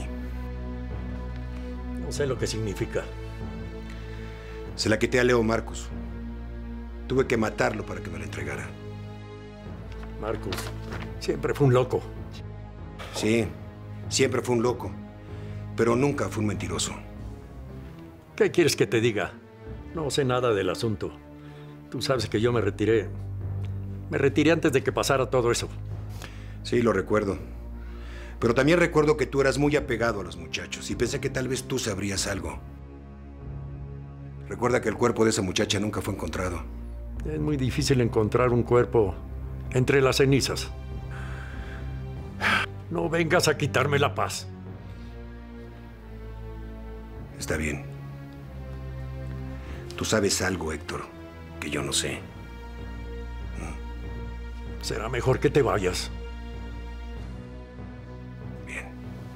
No sé lo que significa. Se la quité a Leo Marcus. Tuve que matarlo para que me la entregara. Marcus siempre fue un loco. Sí, siempre fue un loco. Pero nunca fue un mentiroso. ¿Qué quieres que te diga? No sé nada del asunto. Tú sabes que yo me retiré. Me retiré antes de que pasara todo eso. Sí, lo recuerdo. Pero también recuerdo que tú eras muy apegado a los muchachos y pensé que tal vez tú sabrías algo. Recuerda que el cuerpo de esa muchacha nunca fue encontrado. Es muy difícil encontrar un cuerpo entre las cenizas. No vengas a quitarme la paz. Está bien. Tú sabes algo, Héctor, que yo no sé. Será mejor que te vayas. Bien.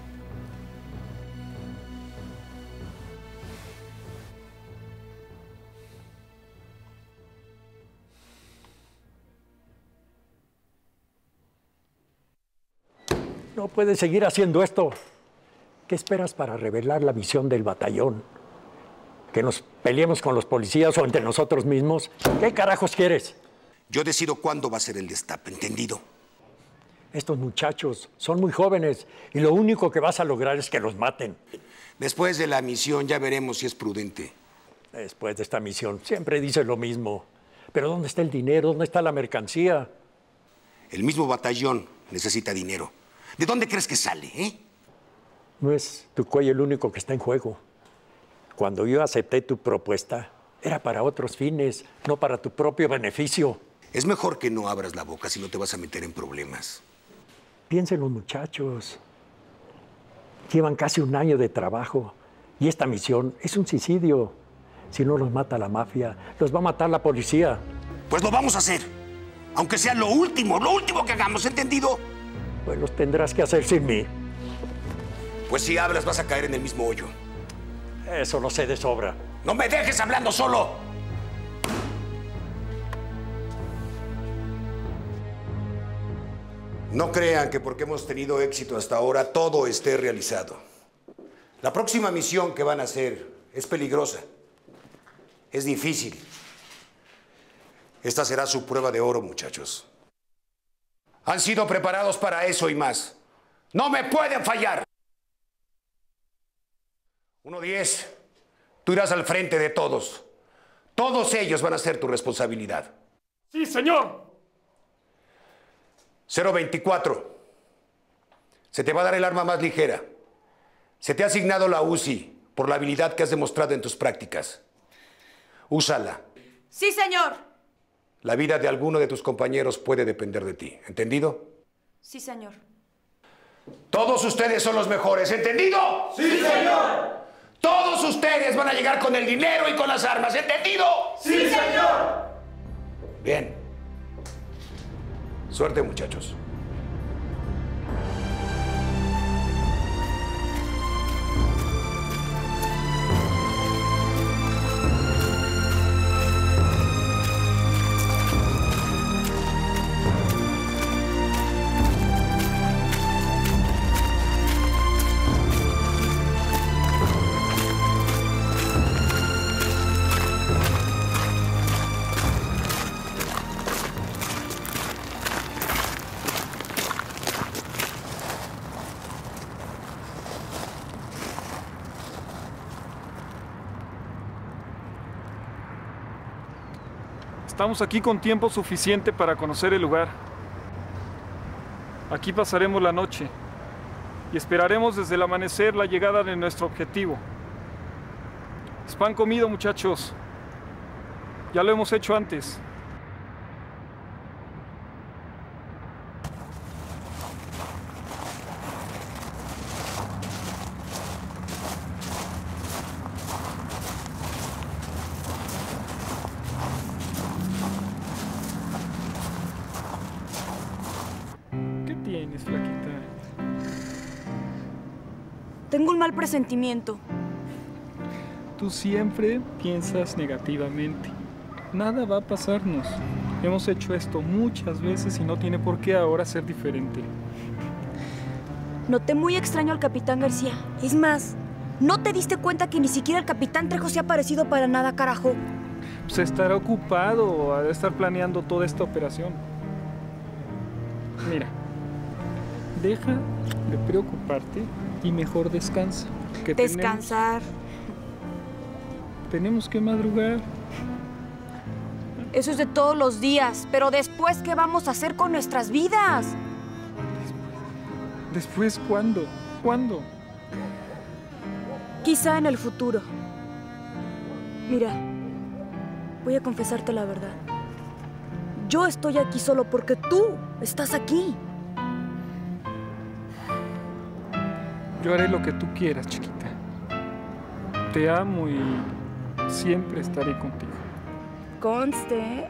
No puedes seguir haciendo esto. ¿Qué esperas para revelar la misión del batallón? ¿Que nos peleemos con los policías o entre nosotros mismos? ¿Qué carajos quieres? Yo decido cuándo va a ser el destape, ¿entendido? Estos muchachos son muy jóvenes y lo único que vas a lograr es que los maten. Después de la misión ya veremos si es prudente. Después de esta misión siempre dices lo mismo. Pero ¿dónde está el dinero? ¿Dónde está la mercancía? El mismo batallón necesita dinero. ¿De dónde crees que sale, No es tu cuello el único que está en juego. Cuando yo acepté tu propuesta, era para otros fines, no para tu propio beneficio. Es mejor que no abras la boca si no te vas a meter en problemas. Piensa en los muchachos. Llevan casi un año de trabajo y esta misión es un suicidio. Si no los mata la mafia, los va a matar la policía. Pues lo vamos a hacer. Aunque sea lo último que hagamos, ¿entendido? Pues los tendrás que hacer sin mí. Pues si hablas vas a caer en el mismo hoyo. Eso lo sé de sobra. ¡No me dejes hablando solo! No crean que porque hemos tenido éxito hasta ahora todo esté realizado. La próxima misión que van a hacer es peligrosa. Es difícil. Esta será su prueba de oro, muchachos. Han sido preparados para eso y más. ¡No me pueden fallar! 1-10. Tú irás al frente de todos. Todos ellos van a ser tu responsabilidad. ¡Sí, señor! 024. Se te va a dar el arma más ligera. Se te ha asignado la UCI por la habilidad que has demostrado en tus prácticas. Úsala. Sí, señor. La vida de alguno de tus compañeros puede depender de ti. ¿Entendido? Sí, señor. Todos ustedes son los mejores. ¿Entendido? ¡Sí, señor! Todos ustedes van a llegar con el dinero y con las armas. ¿Entendido? ¡Sí, señor! Bien. Suerte, muchachos. Estamos aquí con tiempo suficiente para conocer el lugar. Aquí pasaremos la noche y esperaremos desde el amanecer la llegada de nuestro objetivo. Es pan comido, muchachos. Ya lo hemos hecho antes. Tienes, flaquita. Tengo un mal presentimiento. Tú siempre piensas negativamente. Nada va a pasarnos. Hemos hecho esto muchas veces y no tiene por qué ahora ser diferente. Noté muy extraño al capitán García. Es más, ¿no te diste cuenta que ni siquiera el capitán Trejo se ha parecido para nada, carajo? Pues estará ocupado, ha de estar planeando toda esta operación. Mira. Deja de preocuparte y mejor descansa. Que Descansar. Tenemos que madrugar. Eso es de todos los días. Pero después, ¿qué vamos a hacer con nuestras vidas? ¿Después cuándo? ¿Cuándo? Quizá en el futuro. Mira, voy a confesarte la verdad. Yo estoy aquí solo porque tú estás aquí. Yo haré lo que tú quieras, chiquita. Te amo y siempre estaré contigo. Conste.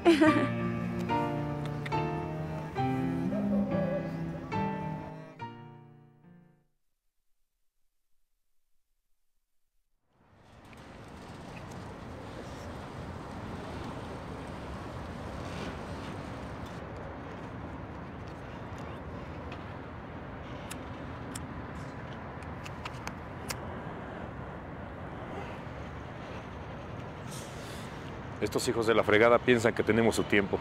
Estos hijos de la fregada piensan que tenemos su tiempo.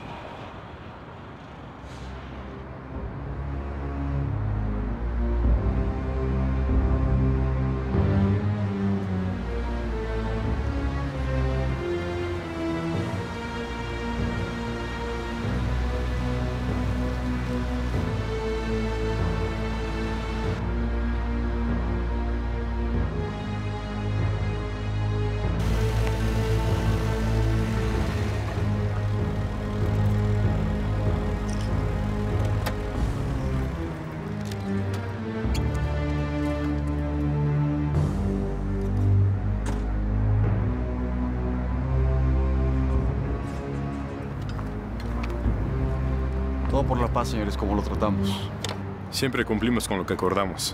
Todo por la paz, señores, como lo tratamos. Siempre cumplimos con lo que acordamos.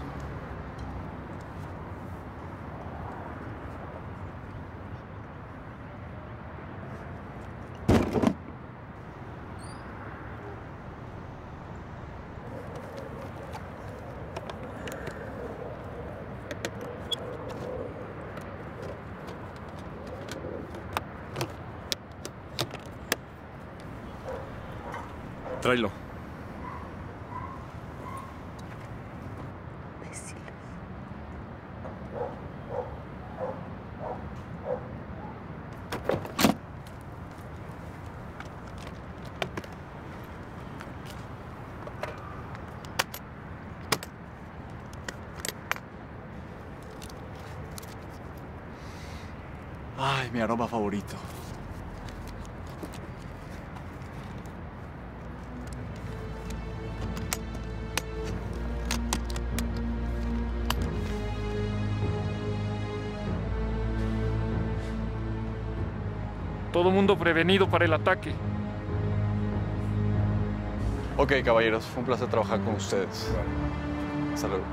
Tráelo. Ay, mi aroma favorito. Todo mundo prevenido para el ataque. Ok, caballeros, fue un placer trabajar con ustedes. Hasta luego.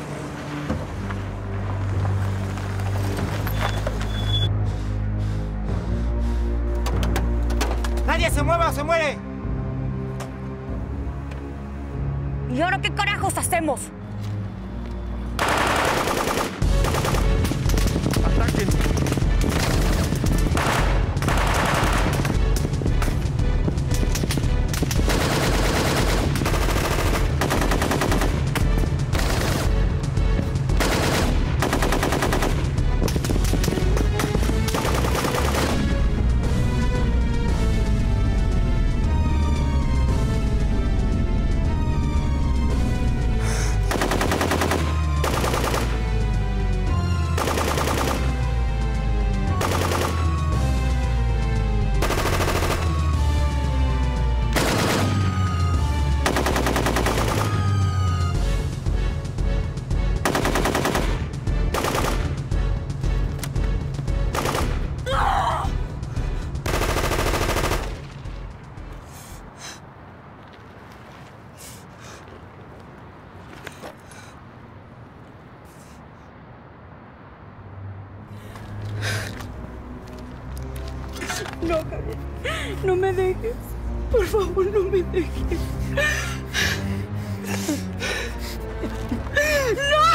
¡Nadie se mueva o se muere! ¿Y ahora qué carajos hacemos? ¡Ataquen! No, Javier, no me dejes. Por favor, no me dejes. ¡No!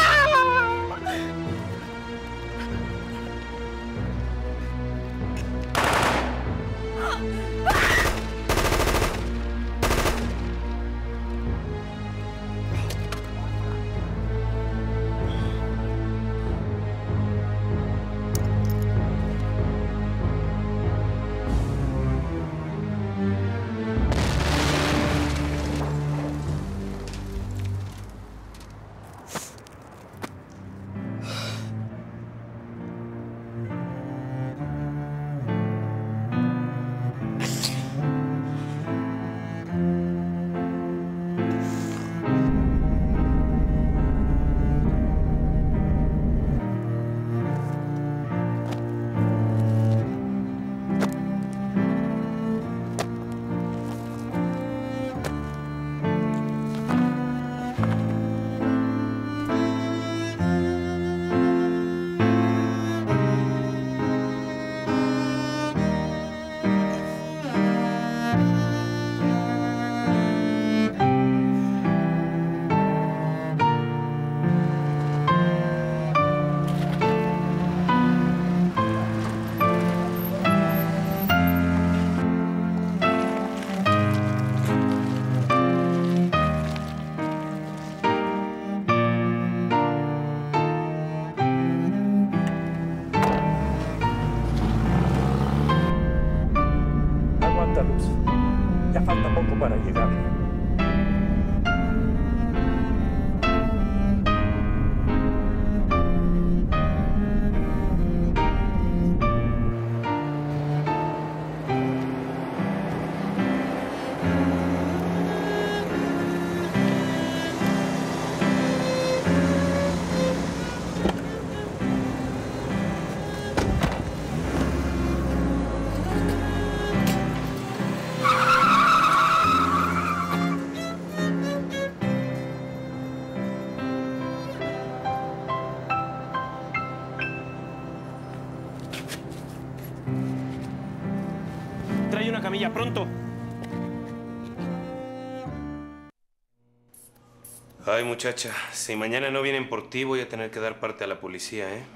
Ya falta poco para llegar. Trae una camilla, pronto. Ay, muchacha, si mañana no vienen por ti, voy a tener que dar parte a la policía, ¿eh?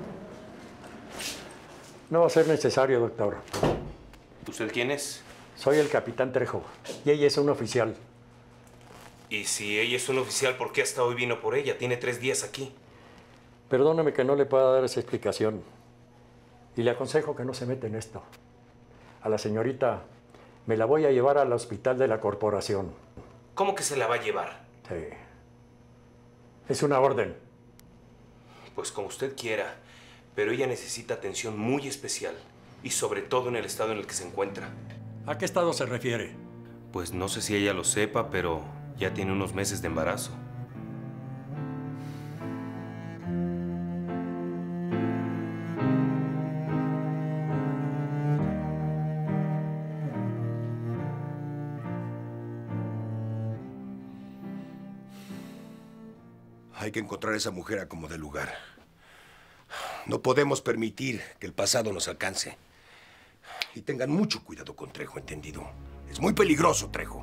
No va a ser necesario, doctor. ¿Usted quién es? Soy el capitán Trejo y ella es un oficial. Y si ella es un oficial, ¿por qué hasta hoy vino por ella? Tiene 3 días aquí. Perdóneme que no le pueda dar esa explicación. Y le aconsejo que no se meta en esto. A la señorita me la voy a llevar al hospital de la corporación. ¿Cómo que se la va a llevar? Sí. Es una orden. Pues como usted quiera. pero ella necesita atención muy especial y sobre todo en el estado en el que se encuentra. ¿A qué estado se refiere? Pues no sé si ella lo sepa, pero ya tiene unos meses de embarazo. Hay que encontrar a esa mujer a como dé lugar. No podemos permitir que el pasado nos alcance. Y tengan mucho cuidado con Trejo, ¿entendido? Es muy peligroso, Trejo.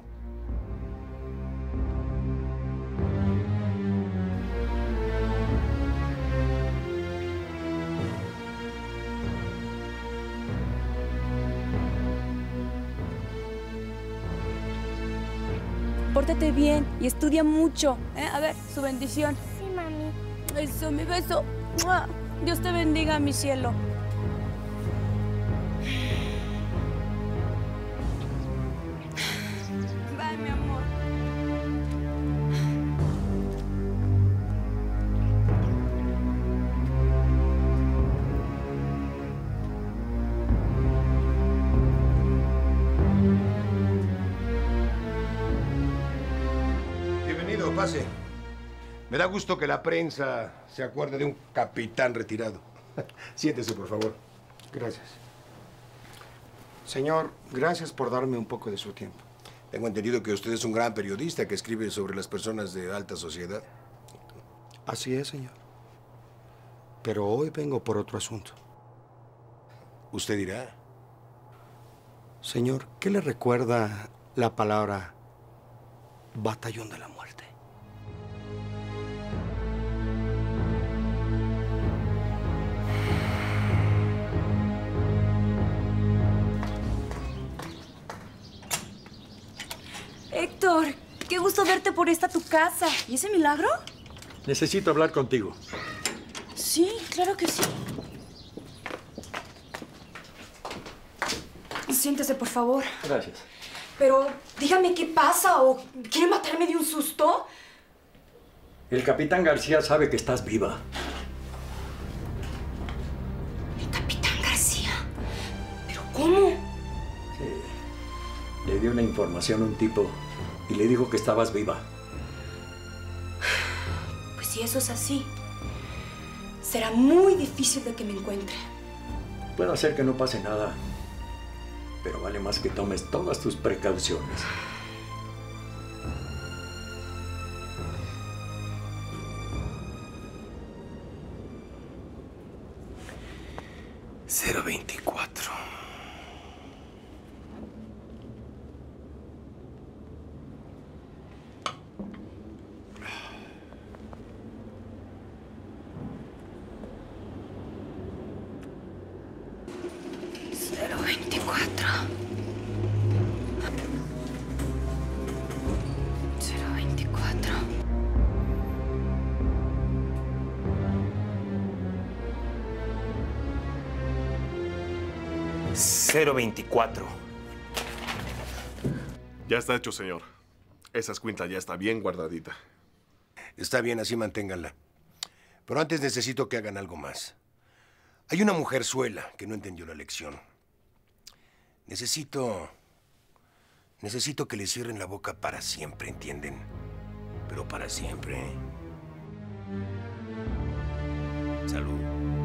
Pórtate bien y estudia mucho. A ver, su bendición. Sí, mami. Eso, mi beso. ¡Mua! Dios te bendiga, mi cielo. Bye, mi amor. Bienvenido, pase. Me da gusto que la prensa se acuerde de un capitán retirado. Siéntese, por favor. Gracias. Señor, gracias por darme un poco de su tiempo. Tengo entendido que usted es un gran periodista que escribe sobre las personas de alta sociedad. Así es, señor. Pero hoy vengo por otro asunto. Usted dirá. Señor, ¿qué le recuerda la palabra batallón de la muerte? Héctor, qué gusto verte por esta tu casa. ¿Y ese milagro? Necesito hablar contigo. Sí, claro que sí. Siéntese, por favor. Gracias. Pero dígame qué pasa o quiere matarme de un susto. El capitán García sabe que estás viva. ¿El capitán García? ¿Pero cómo? Sí. Le dio una información a un tipo y le dijo que estabas viva. Pues si eso es así, será muy difícil de que me encuentre. Puede hacer que no pase nada, pero vale más que tomes todas tus precauciones. .024. .024. Ya está hecho, señor. Esa escuinta ya está bien guardadita. Está bien, así manténganla. Pero antes necesito que hagan algo más. Hay una mujerzuela que no entendió la lección. Necesito que le cierren la boca para siempre, ¿entienden? Pero para siempre, ¿eh? Salud.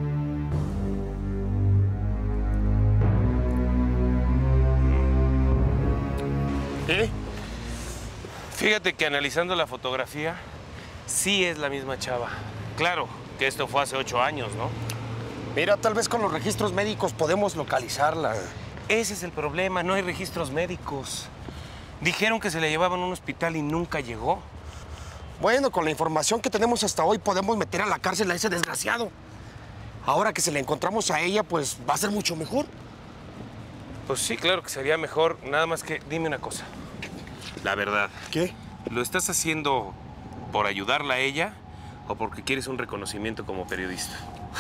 Fíjate que analizando la fotografía, sí es la misma chava. Claro que esto fue hace 8 años, ¿no? Mira, tal vez con los registros médicos podemos localizarla. Ese es el problema, no hay registros médicos. Dijeron que se la llevaban a un hospital y nunca llegó. Bueno, con la información que tenemos hasta hoy podemos meter a la cárcel a ese desgraciado. Ahora que se la encontramos a ella, pues va a ser mucho mejor. Pues sí, claro que sería mejor. Nada más que dime una cosa. La verdad. ¿Qué? ¿Lo estás haciendo por ayudarla a ella o porque quieres un reconocimiento como periodista?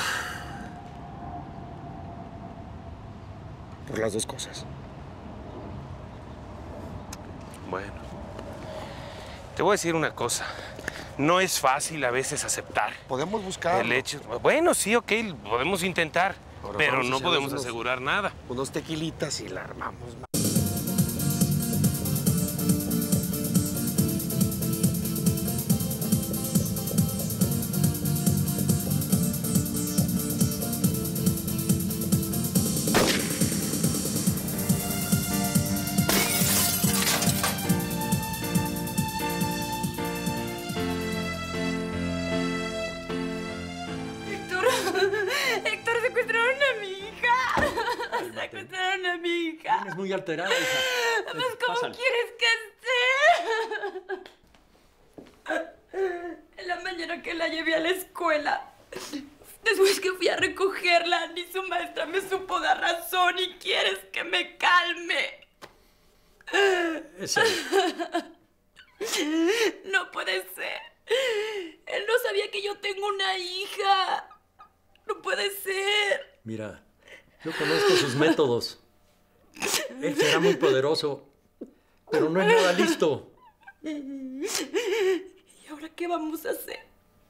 Por las dos cosas. Bueno. Te voy a decir una cosa. no es fácil a veces aceptar. Podemos buscar. El hecho. Bueno, sí, ok, podemos intentar, Ahora pero vamos a no echarnos podemos asegurar nada. Unos tequilitas y la armamos. Héctor, secuestraron a mi hija. Secuestraron a mi hija. Vienes muy alterada, hija. Pues, ¿cómo Pásale. quieres que esté? En la mañana que la llevé a la escuela, después que fui a recogerla, ni su maestra me supo dar razón y quieres que me calme. Eso. No puede ser. Él no sabía que yo tengo una hija. No puede ser. Mira, yo conozco sus métodos. Él será muy poderoso, pero no es nada listo. ¿Y ahora qué vamos a hacer?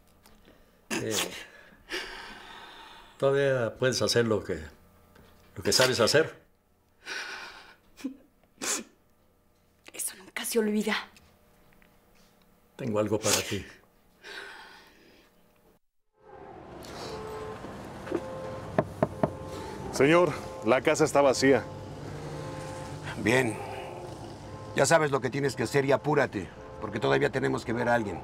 Todavía puedes hacer lo que sabes hacer. Eso nunca se olvida. Tengo algo para ti. Señor, la casa está vacía. Bien. Ya sabes lo que tienes que hacer y apúrate, porque todavía tenemos que ver a alguien.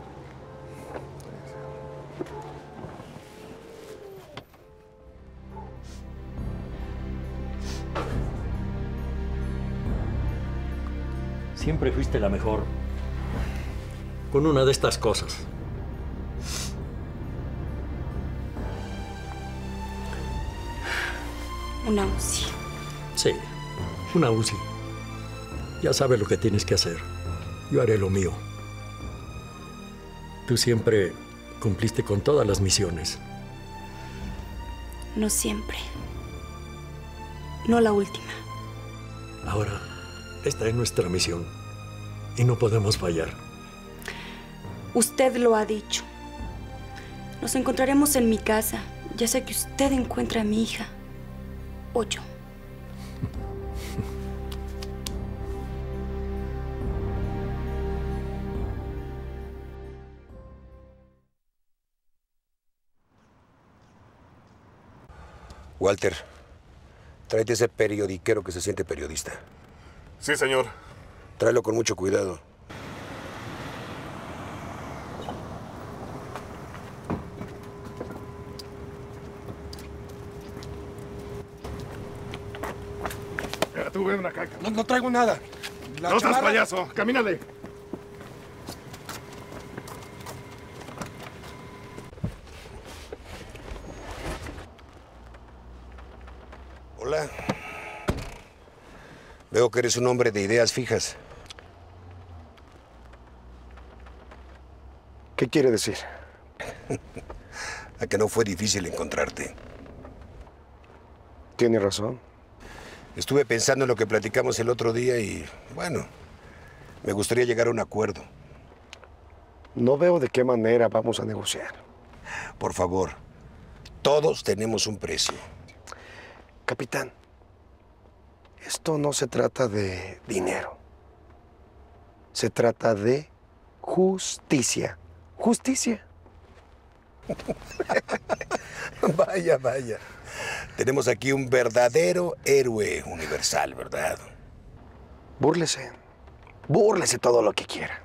Siempre fuiste la mejor con una de estas cosas. Una UCI. Sí, una UCI. Ya sabes lo que tienes que hacer. Yo haré lo mío. Tú siempre cumpliste con todas las misiones. No siempre. No la última. Ahora, esta es nuestra misión y no podemos fallar. Usted lo ha dicho. Nos encontraremos en mi casa, ya sea que usted encuentre a mi hija o yo. Walter, tráete ese periodiquero que se siente periodista. Sí, señor. Tráelo con mucho cuidado. Ya, tú ve una caca. No traigo nada. La No seas chamarra- payaso, camínale. Hola. Veo que eres un hombre de ideas fijas. ¿Qué quiere decir? A que no fue difícil encontrarte. Tiene razón. Estuve pensando en lo que platicamos el otro día y, bueno, me gustaría llegar a un acuerdo. No veo de qué manera vamos a negociar. Por favor, todos tenemos un precio. Capitán, esto no se trata de dinero. Se trata de justicia. Justicia. Vaya, vaya. Tenemos aquí un verdadero héroe universal, ¿verdad? Búrlese. Búrlese todo lo que quiera.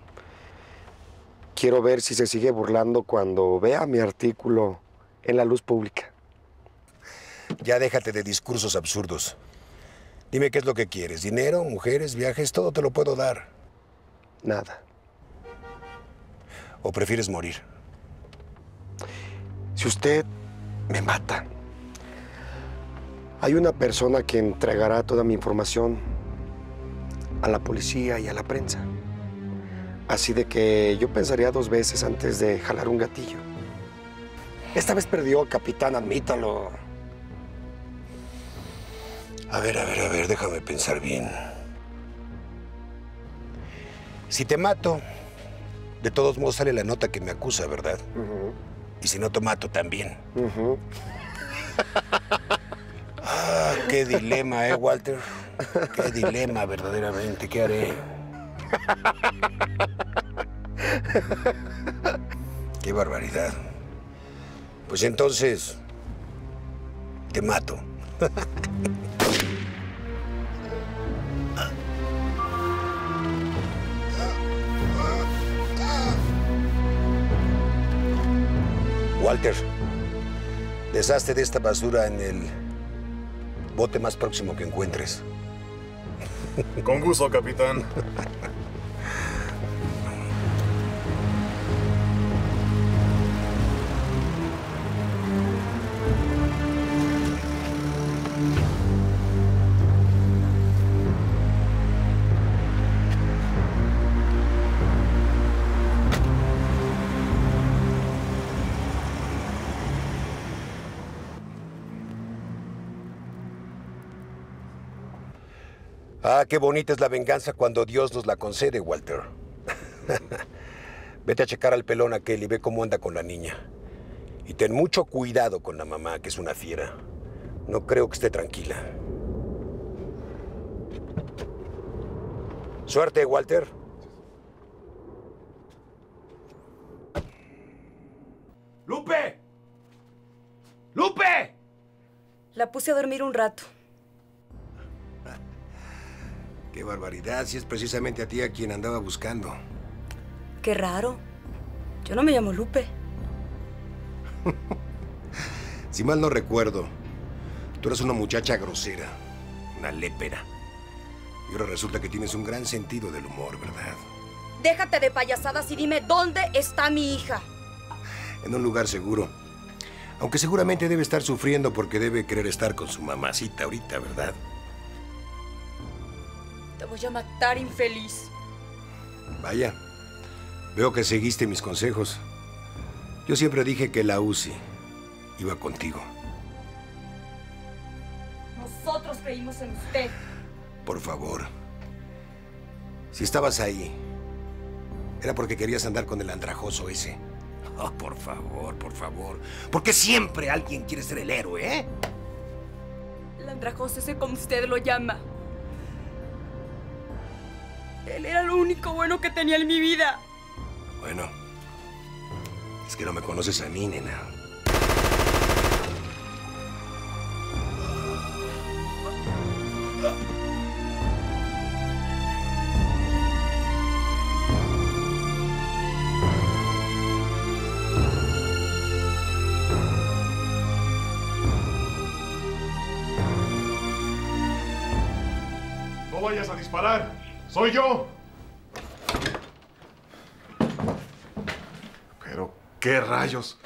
Quiero ver si se sigue burlando cuando vea mi artículo en la luz pública. Ya déjate de discursos absurdos. Dime qué es lo que quieres. ¿Dinero, mujeres, viajes? Todo te lo puedo dar. Nada. ¿O prefieres morir? Si usted me mata, hay una persona que entregará toda mi información a la policía y a la prensa. Así de que yo pensaría 2 veces antes de jalar un gatillo. Esta vez perdió, capitán, admítalo. A ver, déjame pensar bien. Si te mato, De todos modos sale la nota que me acusa, ¿verdad? Y si no te mato también. Ah, qué dilema, Walter. Qué dilema, verdaderamente. ¿Qué haré? Qué barbaridad. Pues entonces, te mato. Walter, deshazte de esta basura en el bote más próximo que encuentres. Con gusto, capitán. Ah, qué bonita es la venganza cuando Dios nos la concede, Walter. Vete a checar al pelón aquel y ve cómo anda con la niña. Y ten mucho cuidado con la mamá, que es una fiera. No creo que esté tranquila. Suerte, Walter. ¡Lupe! ¡Lupe! La puse a dormir un rato. Qué barbaridad, si es precisamente a ti a quien andaba buscando. Qué raro. Yo no me llamo Lupe. Si mal no recuerdo, tú eres una muchacha grosera, una lépera. Y ahora resulta que tienes un gran sentido del humor, ¿verdad? Déjate de payasadas y dime dónde está mi hija. En un lugar seguro. Aunque seguramente debe estar sufriendo porque debe querer estar con su mamacita ahorita, ¿verdad? Te voy a matar, infeliz. Vaya, veo que seguiste mis consejos. Yo siempre dije que la UCI iba contigo. Nosotros creímos en usted. Por favor. Si estabas ahí, era porque querías andar con el andrajoso ese. Oh, por favor, por favor. Porque siempre alguien quiere ser el héroe, ¿eh? El andrajoso ese, como usted lo llama. Él era lo único bueno que tenía en mi vida. Bueno, es que no me conoces a mí, nena. No vayas a disparar. ¡Soy yo! Pero, ¿qué rayos?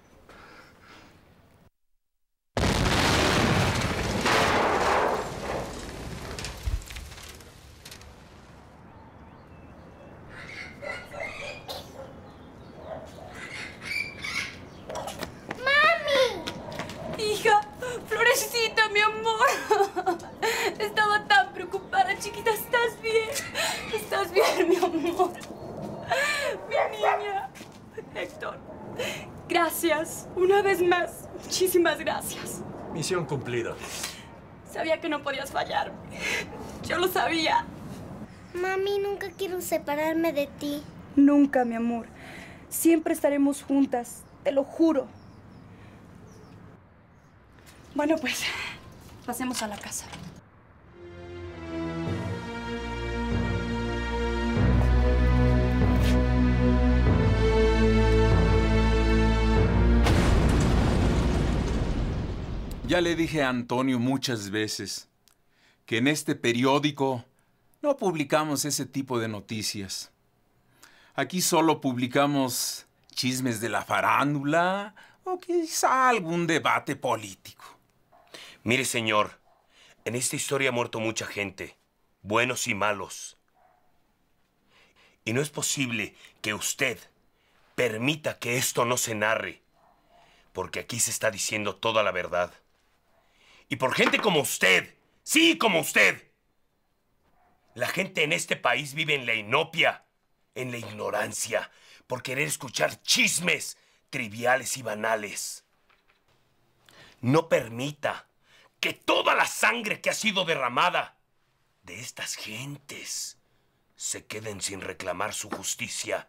Hija, Florecita, mi amor. Estaba tan preocupada, chiquita. ¿Estás bien? ¿Estás bien, mi amor? Mi niña. Héctor, gracias. Una vez más, muchísimas gracias. Misión cumplida. Sabía que no podías fallarme. Yo lo sabía. Mami, nunca quiero separarme de ti. Nunca, mi amor. Siempre estaremos juntas, te lo juro. Bueno, pues, pasemos a la casa. Ya le dije a Antonio muchas veces que en este periódico no publicamos ese tipo de noticias. Aquí solo publicamos chismes de la farándula o quizá algún debate político. Mire, señor, en esta historia ha muerto mucha gente, buenos y malos. Y no es posible que usted permita que esto no se narre, porque aquí se está diciendo toda la verdad. Y por gente como usted, sí, como usted. La gente en este país vive en la inopia, en la ignorancia, por querer escuchar chismes triviales y banales. No permita que toda la sangre que ha sido derramada de estas gentes se queden sin reclamar su justicia.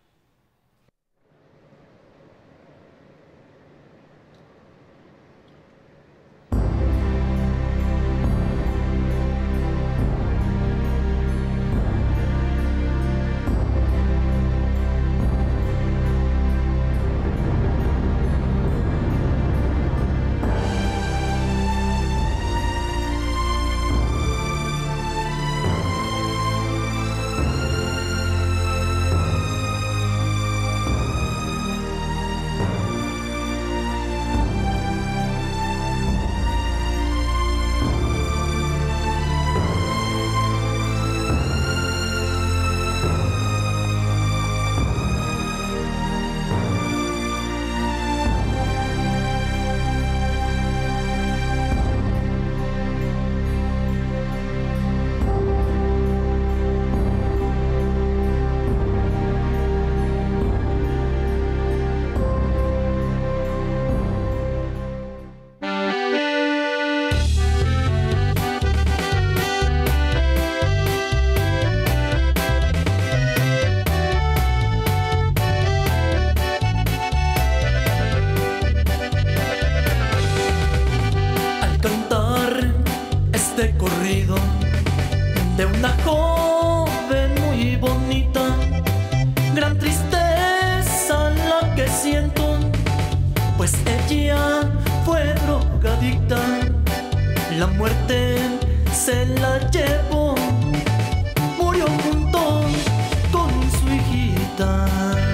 corrido de una joven muy bonita. Gran tristeza la que siento, pues ella fue drogadicta. La muerte se la llevó, murió junto con su hijita.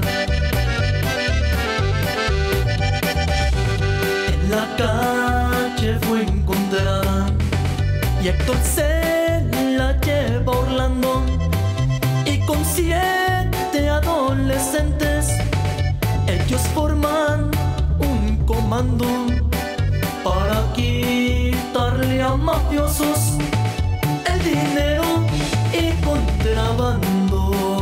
En la calle fue encontrada y Héctor se la lleva a Orlando, y con 7 adolescentes ellos forman un comando para quitarle a mafiosos el dinero y contrabando.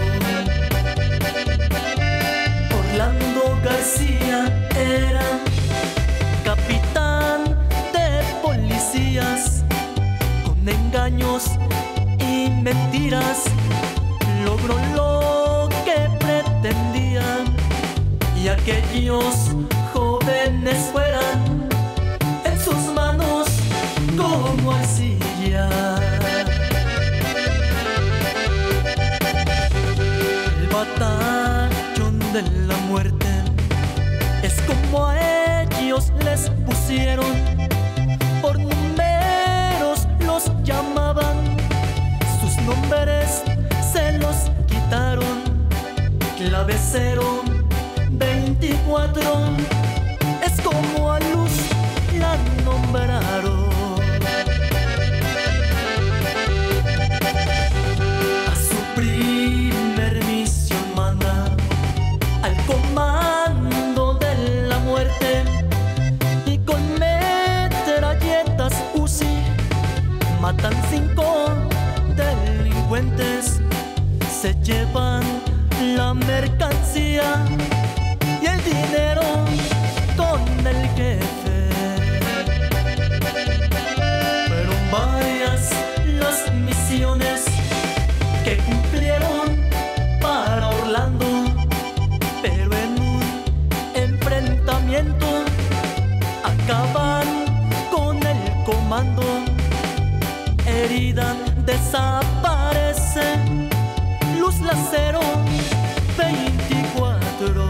Orlando García era capitán de policías. Con engaños y mentiras logró lo que pretendía, y aquellos jóvenes fueran en sus manos como arcilla. El batallón de la muerte es como a ellos les pusieron, por números los llamaban, sus nombres se los quitaron. Clavecero 24 es como a Luz la nombraron. A su primer misión manda al comando de la muerte, y con metralletas Uzi matan 5 delincuentes. Se llevan la mercancía y el dinero con el jefe. Fueron varias las misiones que cumplieron para Orlando, pero en un enfrentamiento acaban con el comando. Herida desaparece Luz Lacero 24.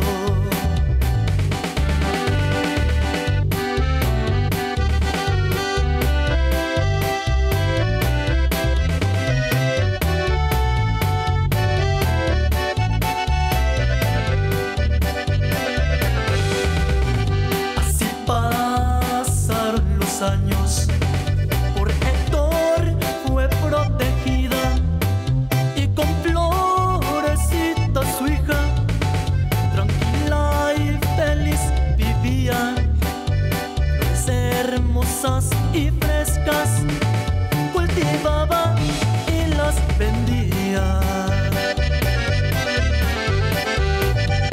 Así pasaron los años, por Héctor fue protegida, y con Florecita su hija tranquila y feliz vivía. Flores hermosas y frescas cultivaba y las vendía.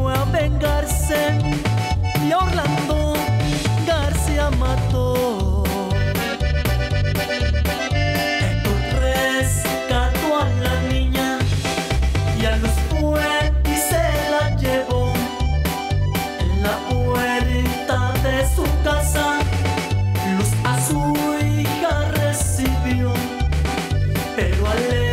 fue a vengarse y a Orlando García mató. Héctor rescató a la niña y a Luz fue y se la llevó. En la puerta de su casa Luz a su hija recibió, pero al